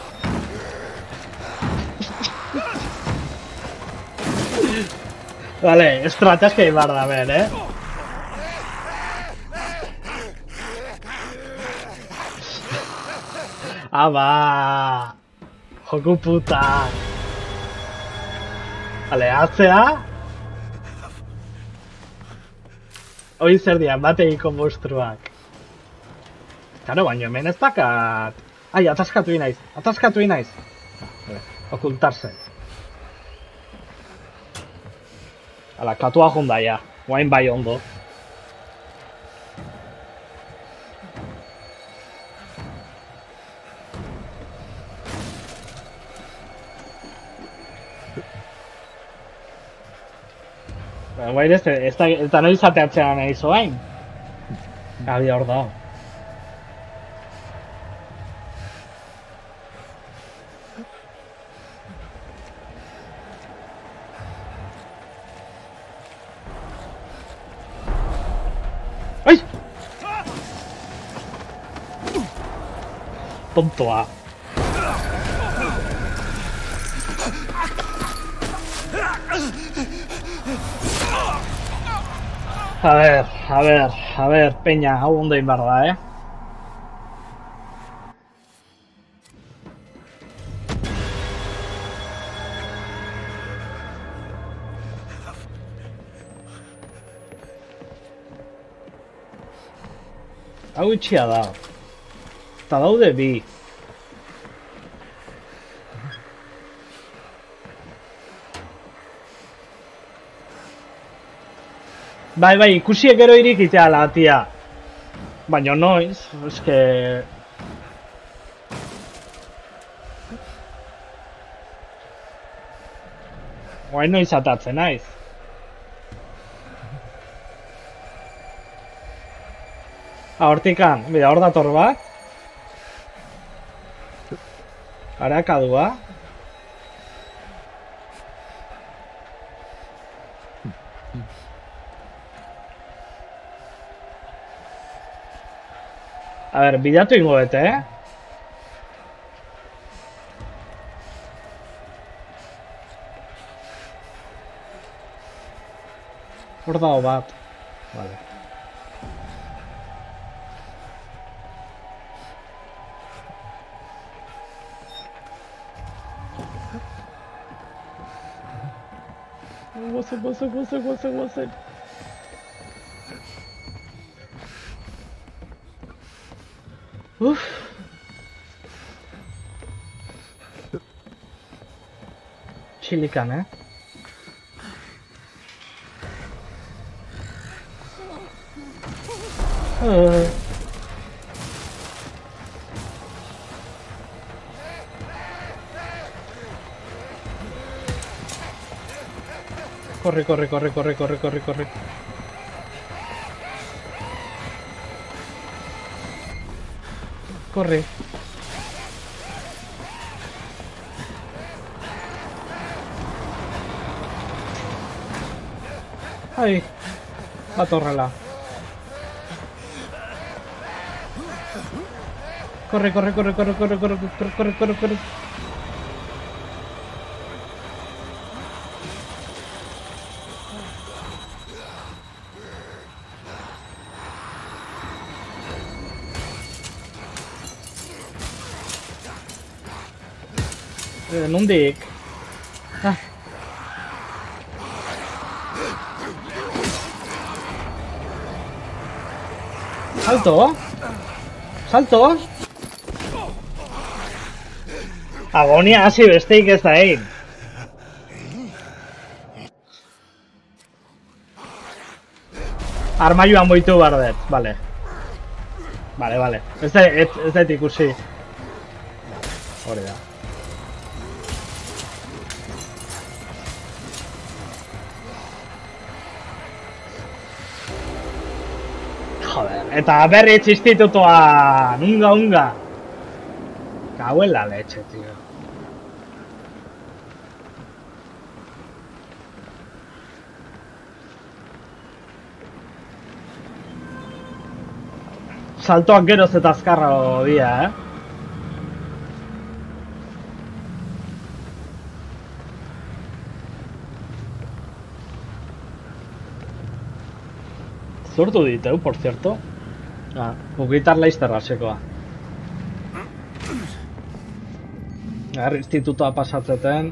Vale, estrategia y barda, a ver, Ah, va. Joku puta. Vale, hatzea. Hoi zer dian, bategiko monstruak. Karo, baino hemen ez dakat. Ai, ataskatu inaiz, ataskatu inaiz. Okultarse. Hala, katua junda ya. Guain bai ondo. Guain ez da noiz ateatzea nahi zoain. Gabi hor da. Ai! Tontoa. A ver, peña, hau ondo egin behar da, Hau itxia da. Eta daude bi. Bai, ikusiek gero irikitea la, tia. Baina noiz, eske... Guain noiz atatzen naiz. Hortikan, bida, hor dator bat. Arakadua. A ver, bidatu ingo bete, Hor dago bat. Vale. Guazen. Uff. Txilikan, Corre. Corre. Ai, bat horrela. Corre. Nondik? Ah. Salto? Agonia hasi besteik ez da egin. Armailuan boitu behar dut, vale. Vale. Ez dut ikusi. Hori da. Joder, eta berri institutoa. Unga. Cago en la leche, tío. Saltoak geroz eta azkarrago dira, Zurtu diteu, por cierto. Ugitar laizterra sekoa. Institutoa pasatzeten.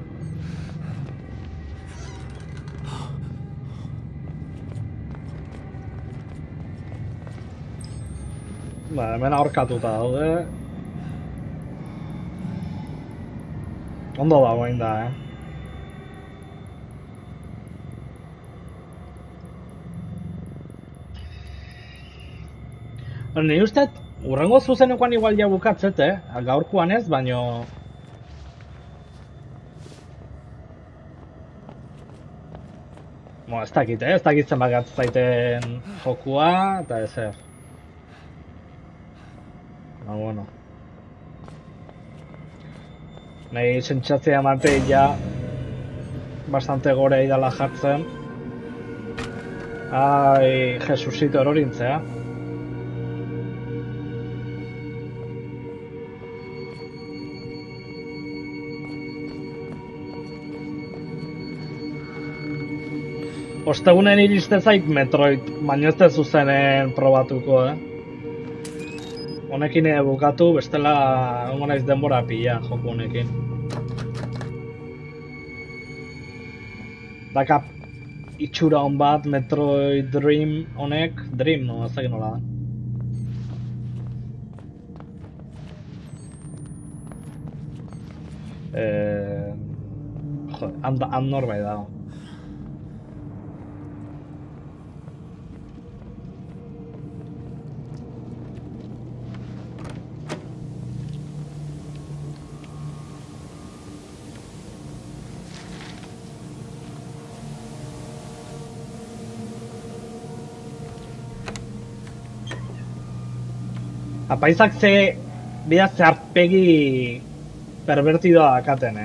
Hemen aurkatuta daude. Ondo dagoen da, Ni uste, urrengo zuzenekoan igual ja bukatzet, gaurkoan ez, baino... Ez dakit zenbat zaiten jokua, eta ezer. Bueno. Nahi sentsatzea mante ja bastante gore idala jartzen. Ai, Jesusito erorintzea. Ostegunen iristen zait Metroid, baina ez zuzenen probatuko, Honekin bukatu, bestela egongo naiz denbora pila joku honekin. Daka itxura hon bat Metroid Dream honek, Dream, no, ez dakit nola da. Joder, norbait dago. Apaizak bida zeharpegi pervertidoa dakaten,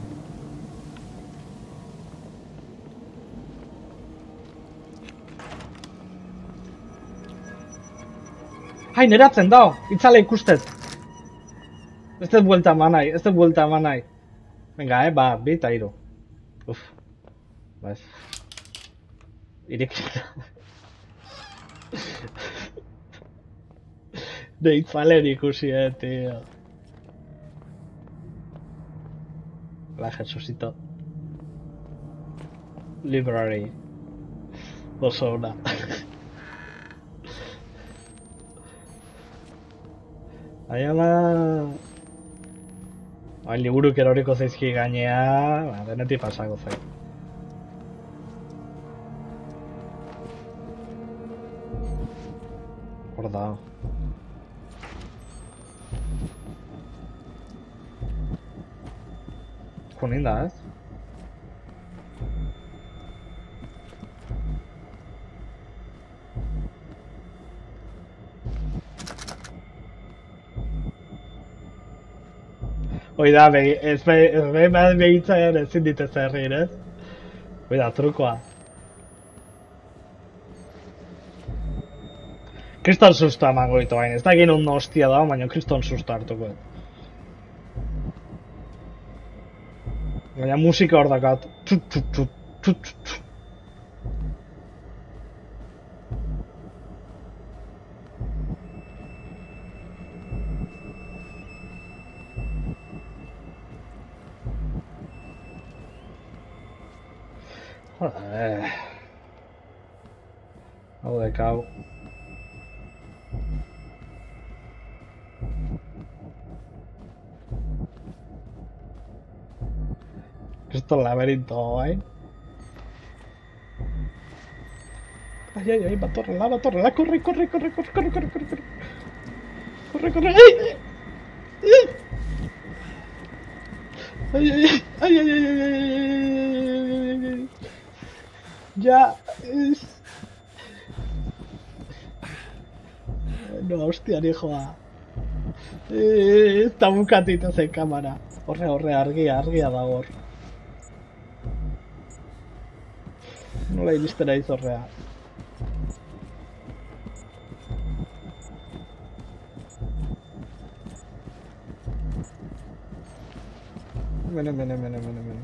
Hai, neratzen dao, itzale ikustez. Ez dut buelta eman nahi, Venga, bat, bi eta hiru. Uf. Baiz. Irekita. Deitzalen ikusi, tío. La Jesucito. Library. Oso ona. Aiala... Hain liburuk eroriko zaizki gainea, denetik pasako zait. Hor da. Junin da, ez? Hoi da, ez behitzaian ezin ditez herrin, ez? Hoi da, trukoa. Kriston susto emango ditu bain, ez da egin ondo hostia da, baina kriston susto hartuko. Baina musika hor dakat. Hau dekau. Kriston laberinto, bai? Ai, batorrela, corre, corre. Corre, ai. Ya es... No, hostia, hijoa. Está bukatita zen kamara. Horre, argia dago hor. Nola iristen naiz horrea. Mene.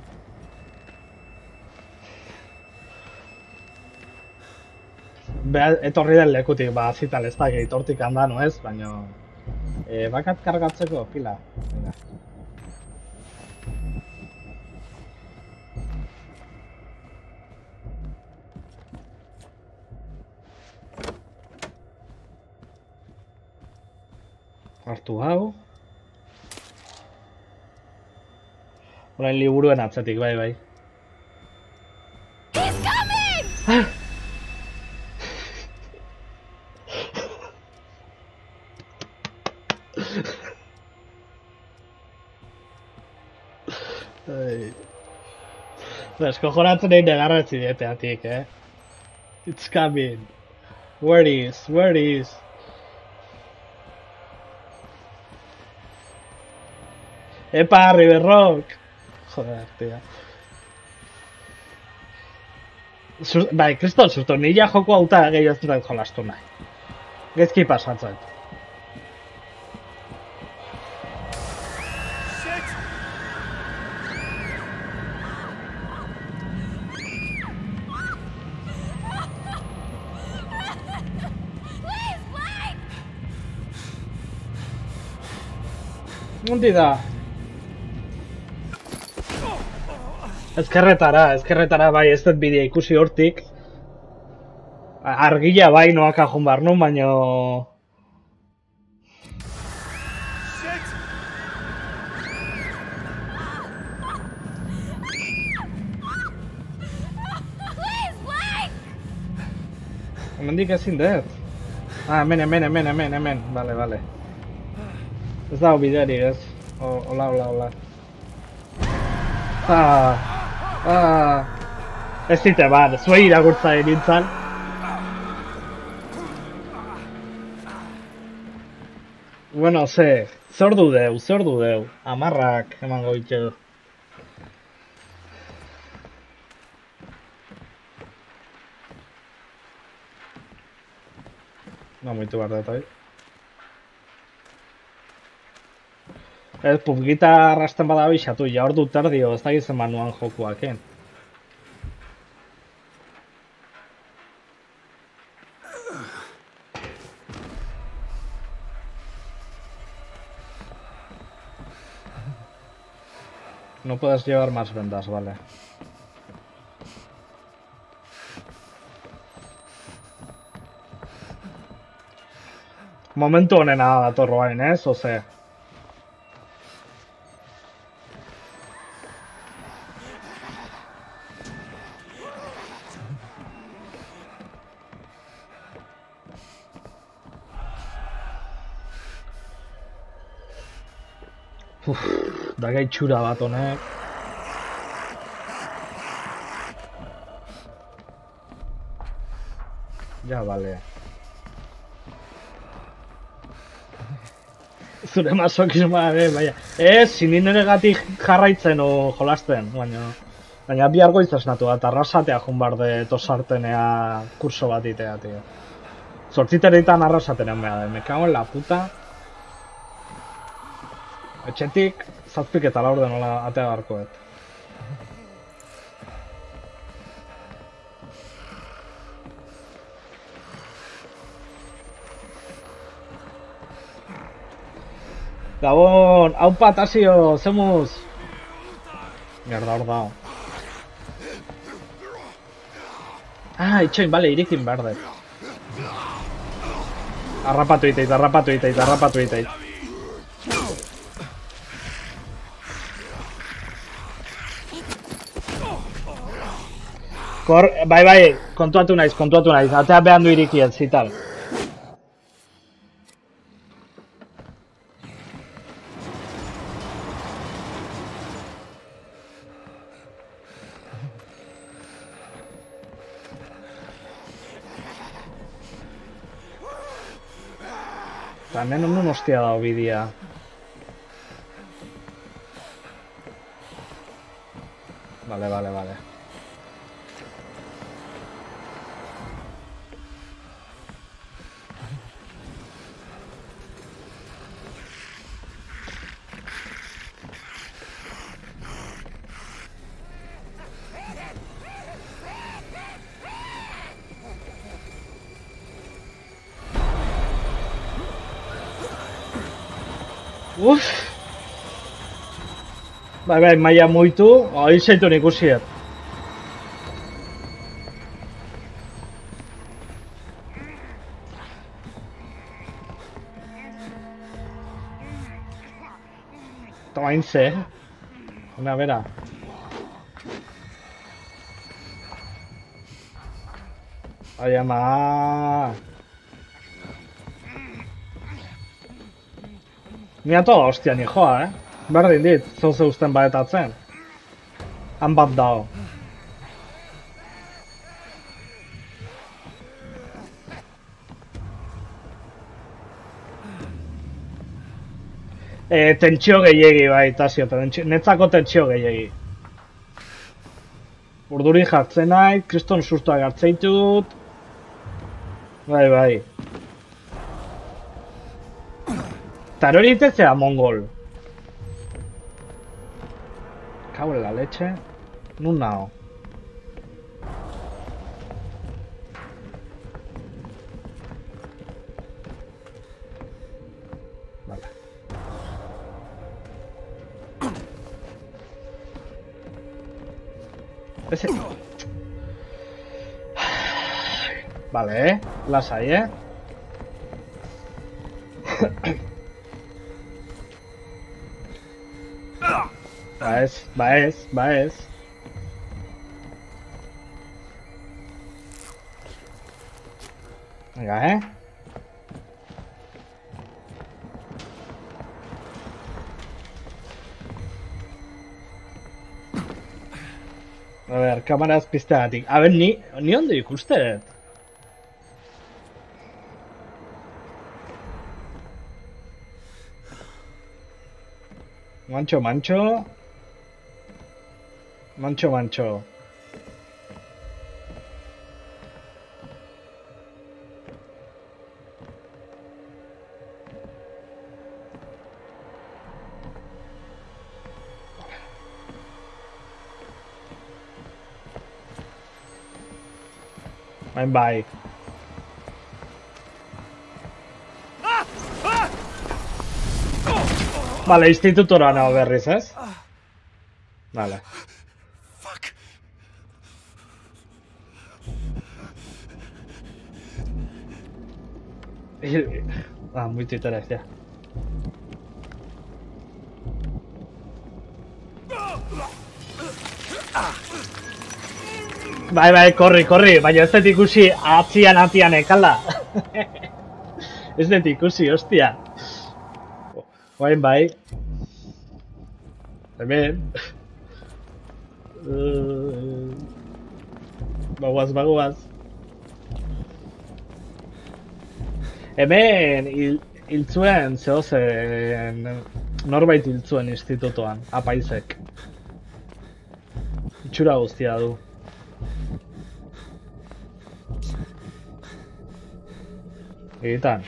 Etorri den lekutik, zital ez da, geitortik handano ez, baina... bakat kargatzeko, pila. Venga. Hartu hau. Orain liburuen atzetik, bai. He's coming! Eskojoratzen egin negarretzi dieteatik, It's coming. Where is? Epa, River Rock! Joder, tía. Bai, kriston susto, nila joko hauta gehiago ez dut jolastu nahi. Gezki pasatzen. Nondi da? Ezkerretara bai, ez dut bidea ikusi hortik. Argila bai noak ajun behar nun, baino... Hemendik ezin dut. Hemen, bale. Ez dago bideari ez. Hola. Ez zite bat, zuei iragurtza egintzan. Bueno, zer du deu. Amarrak emango ditu. No, muitu behar dut, Ez pubgita arrasten bada bixatu, ja hor dut erdio, ez da gizen manuan jokuaken. No puedes llevar más vendas, vale. Momentu honena dator orain, ez? Oze. Da gaitxura bat honek. Ja, bale. Zure masokismoa ere, baina. Sinineregatik jarraitzen o jolasten, baina bihar goiz esnatu bat, arrasatea joan bar de tosartenea kurso bat itea, tío. Zortziteretan arrasatenean beha, me cago en la puta. Etxetik, zazpik eta laur denola atea garkoet. Gabon, haupa Tasio, zemuz! Mierda, hor dao. Itxoin, bale, irikin behar dut. Arrapatu iteit. Bai, kontuatu naiz, atea behan du irikiet, zital. Hemen ondo hostia dao bidea. Vale. Uff! Bai, maia muitu, hori zaitu ikusiet. Toma inze, una bera. Ai, ama. Ni atoa hostia ni joa, Berdin dit, zeu usten baetatzen. Han bat dao. Tentsio gehiegi bai, Tasio, netzako tentsio gehiegi. Urduri jartzen nahi, kriston sustoak hartzeitut. Bai. Eta hori itetzea mongol. Cago en la leche. Nun nao. Vale. Ese... Vale, lasai, Baez. Venga, A ver, cámaras pisteagatik. A ver, ni ondo ikusten. Mancho. Bye. Vale, institutora nago berriz, ez? Vale. Fuck. Muy titeres, ya. Bai, korri, baina ez dut ikusi atzian ekala. Ez dut ikusi, hostia. Oain bai. Hemen. Bagoaz. Hemen hiltzuen zehozen norbait hiltzuen institutoan, apaizek. Itxura guztia du. Egitan.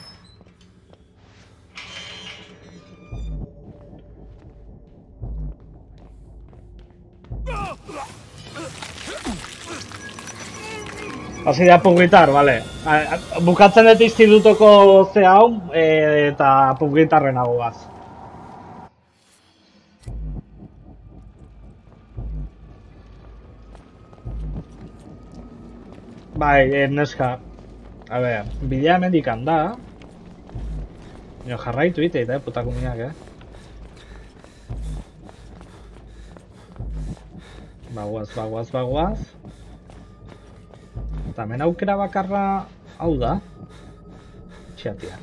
Hasi da pungitar, vale. Bukatzen dut institutoko ze hau eta pungitarren agoaz. Bai, neska. A ver, bidea hemendik handa. Jarraitu iteit, putakumiak, Bagoaz. Eta hemen aukera bakarra hau da. Txatia.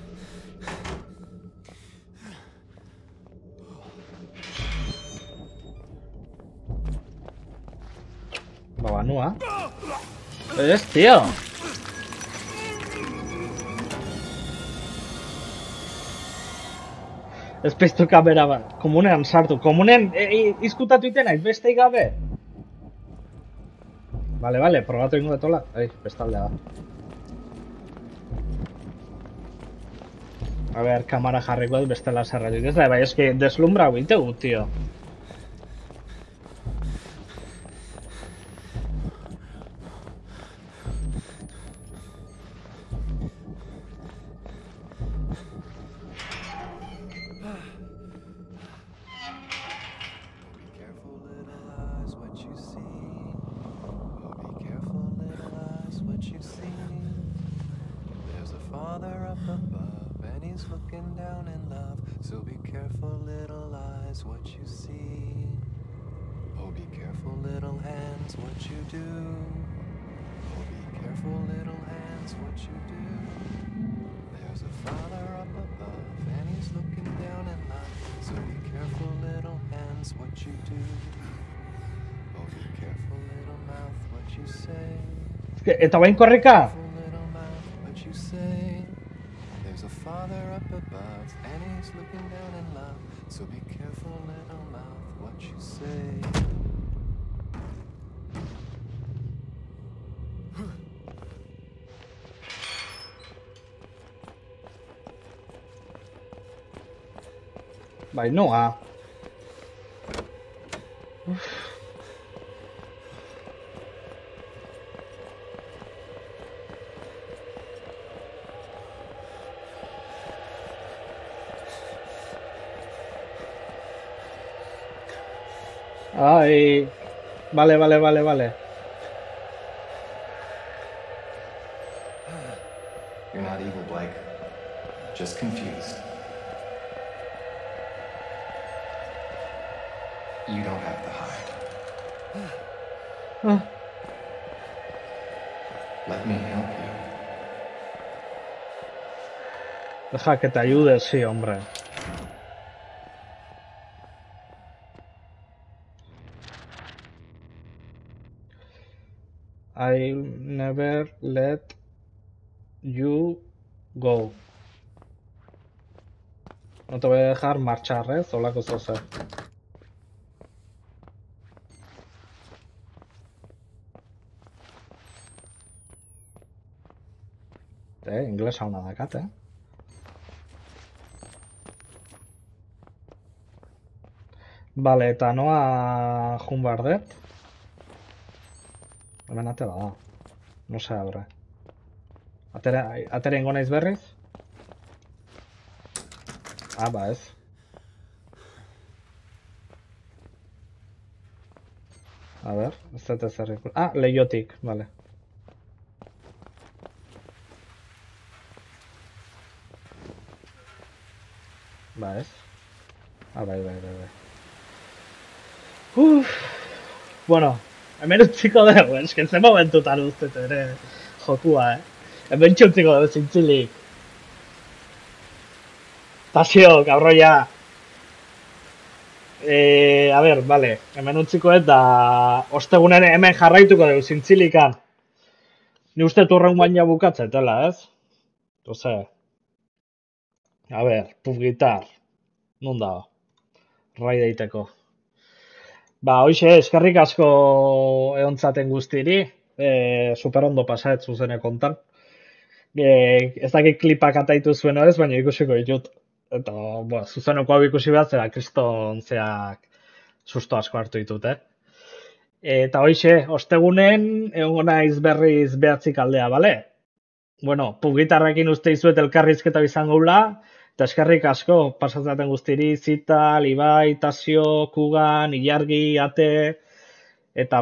Banua. Ez, tío. Ez piztu kamera bat. Komunean sartu. Komunean izkutatu iten aiz beste gabe. Vale, probatu ingo detola. Bestaldea da. A ver, kamera jarriko dut bestela zerretik. Ez da, bai, eski deslumbra guitegu, tío. Eta bain korrika? Bai, noa. Ay, vale. You're not evil, Blake. Just confused. You don't have to hide. Let me help you. Deja que te ayude, sí, hombre. I'll never let you go. No te voy a dejar marchar, Solako zoze. Inglesa hona dakat, Vale, eta noa jun behar dut. Hemen ate bada. No se abre. Atere ingo naiz berriz? Ba ez. A ber, ez dut ezer ikus. Ah, lehiotik, vale. Ba ez. Ah, bai. Bueno, hemen utziko dugu, eske ze momentutan uztet ere jokua, Hemen utziko dugu zintzilik. Tasio, cabroia. A ber, vale, hemen utziko eta ostegunen hemen jarraituko dugu zintzilikan. Ni uste turren baina bukatzetela, ez? Ose. A ber, puf gitar. Non da? Rai deiteko. Ba, hoxe, eskerrik asko eontzaten guztiri. Super ondo pasaet zuzene kontan. Ez dakit klipak ataitu zuen ez, baina ikusiko ditut. Eta, zuzeneko hau ikusi behar, zera kriston zeak susto asko hartu ditut, Eta hoxe, ostegunen, egongo naiz berriz 9 aldea, bale? Bueno, pugitarrekin uste izuet elkarrizketa izango gula, eta eskerrik asko pasatzen guztiri, Zita, Libai, Tasio, Kugan, Ilargi, Ate, eta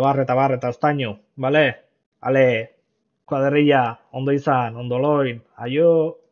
oztaino, bale? Ale, kuadrilla, ondo izan, ondo loin, aio!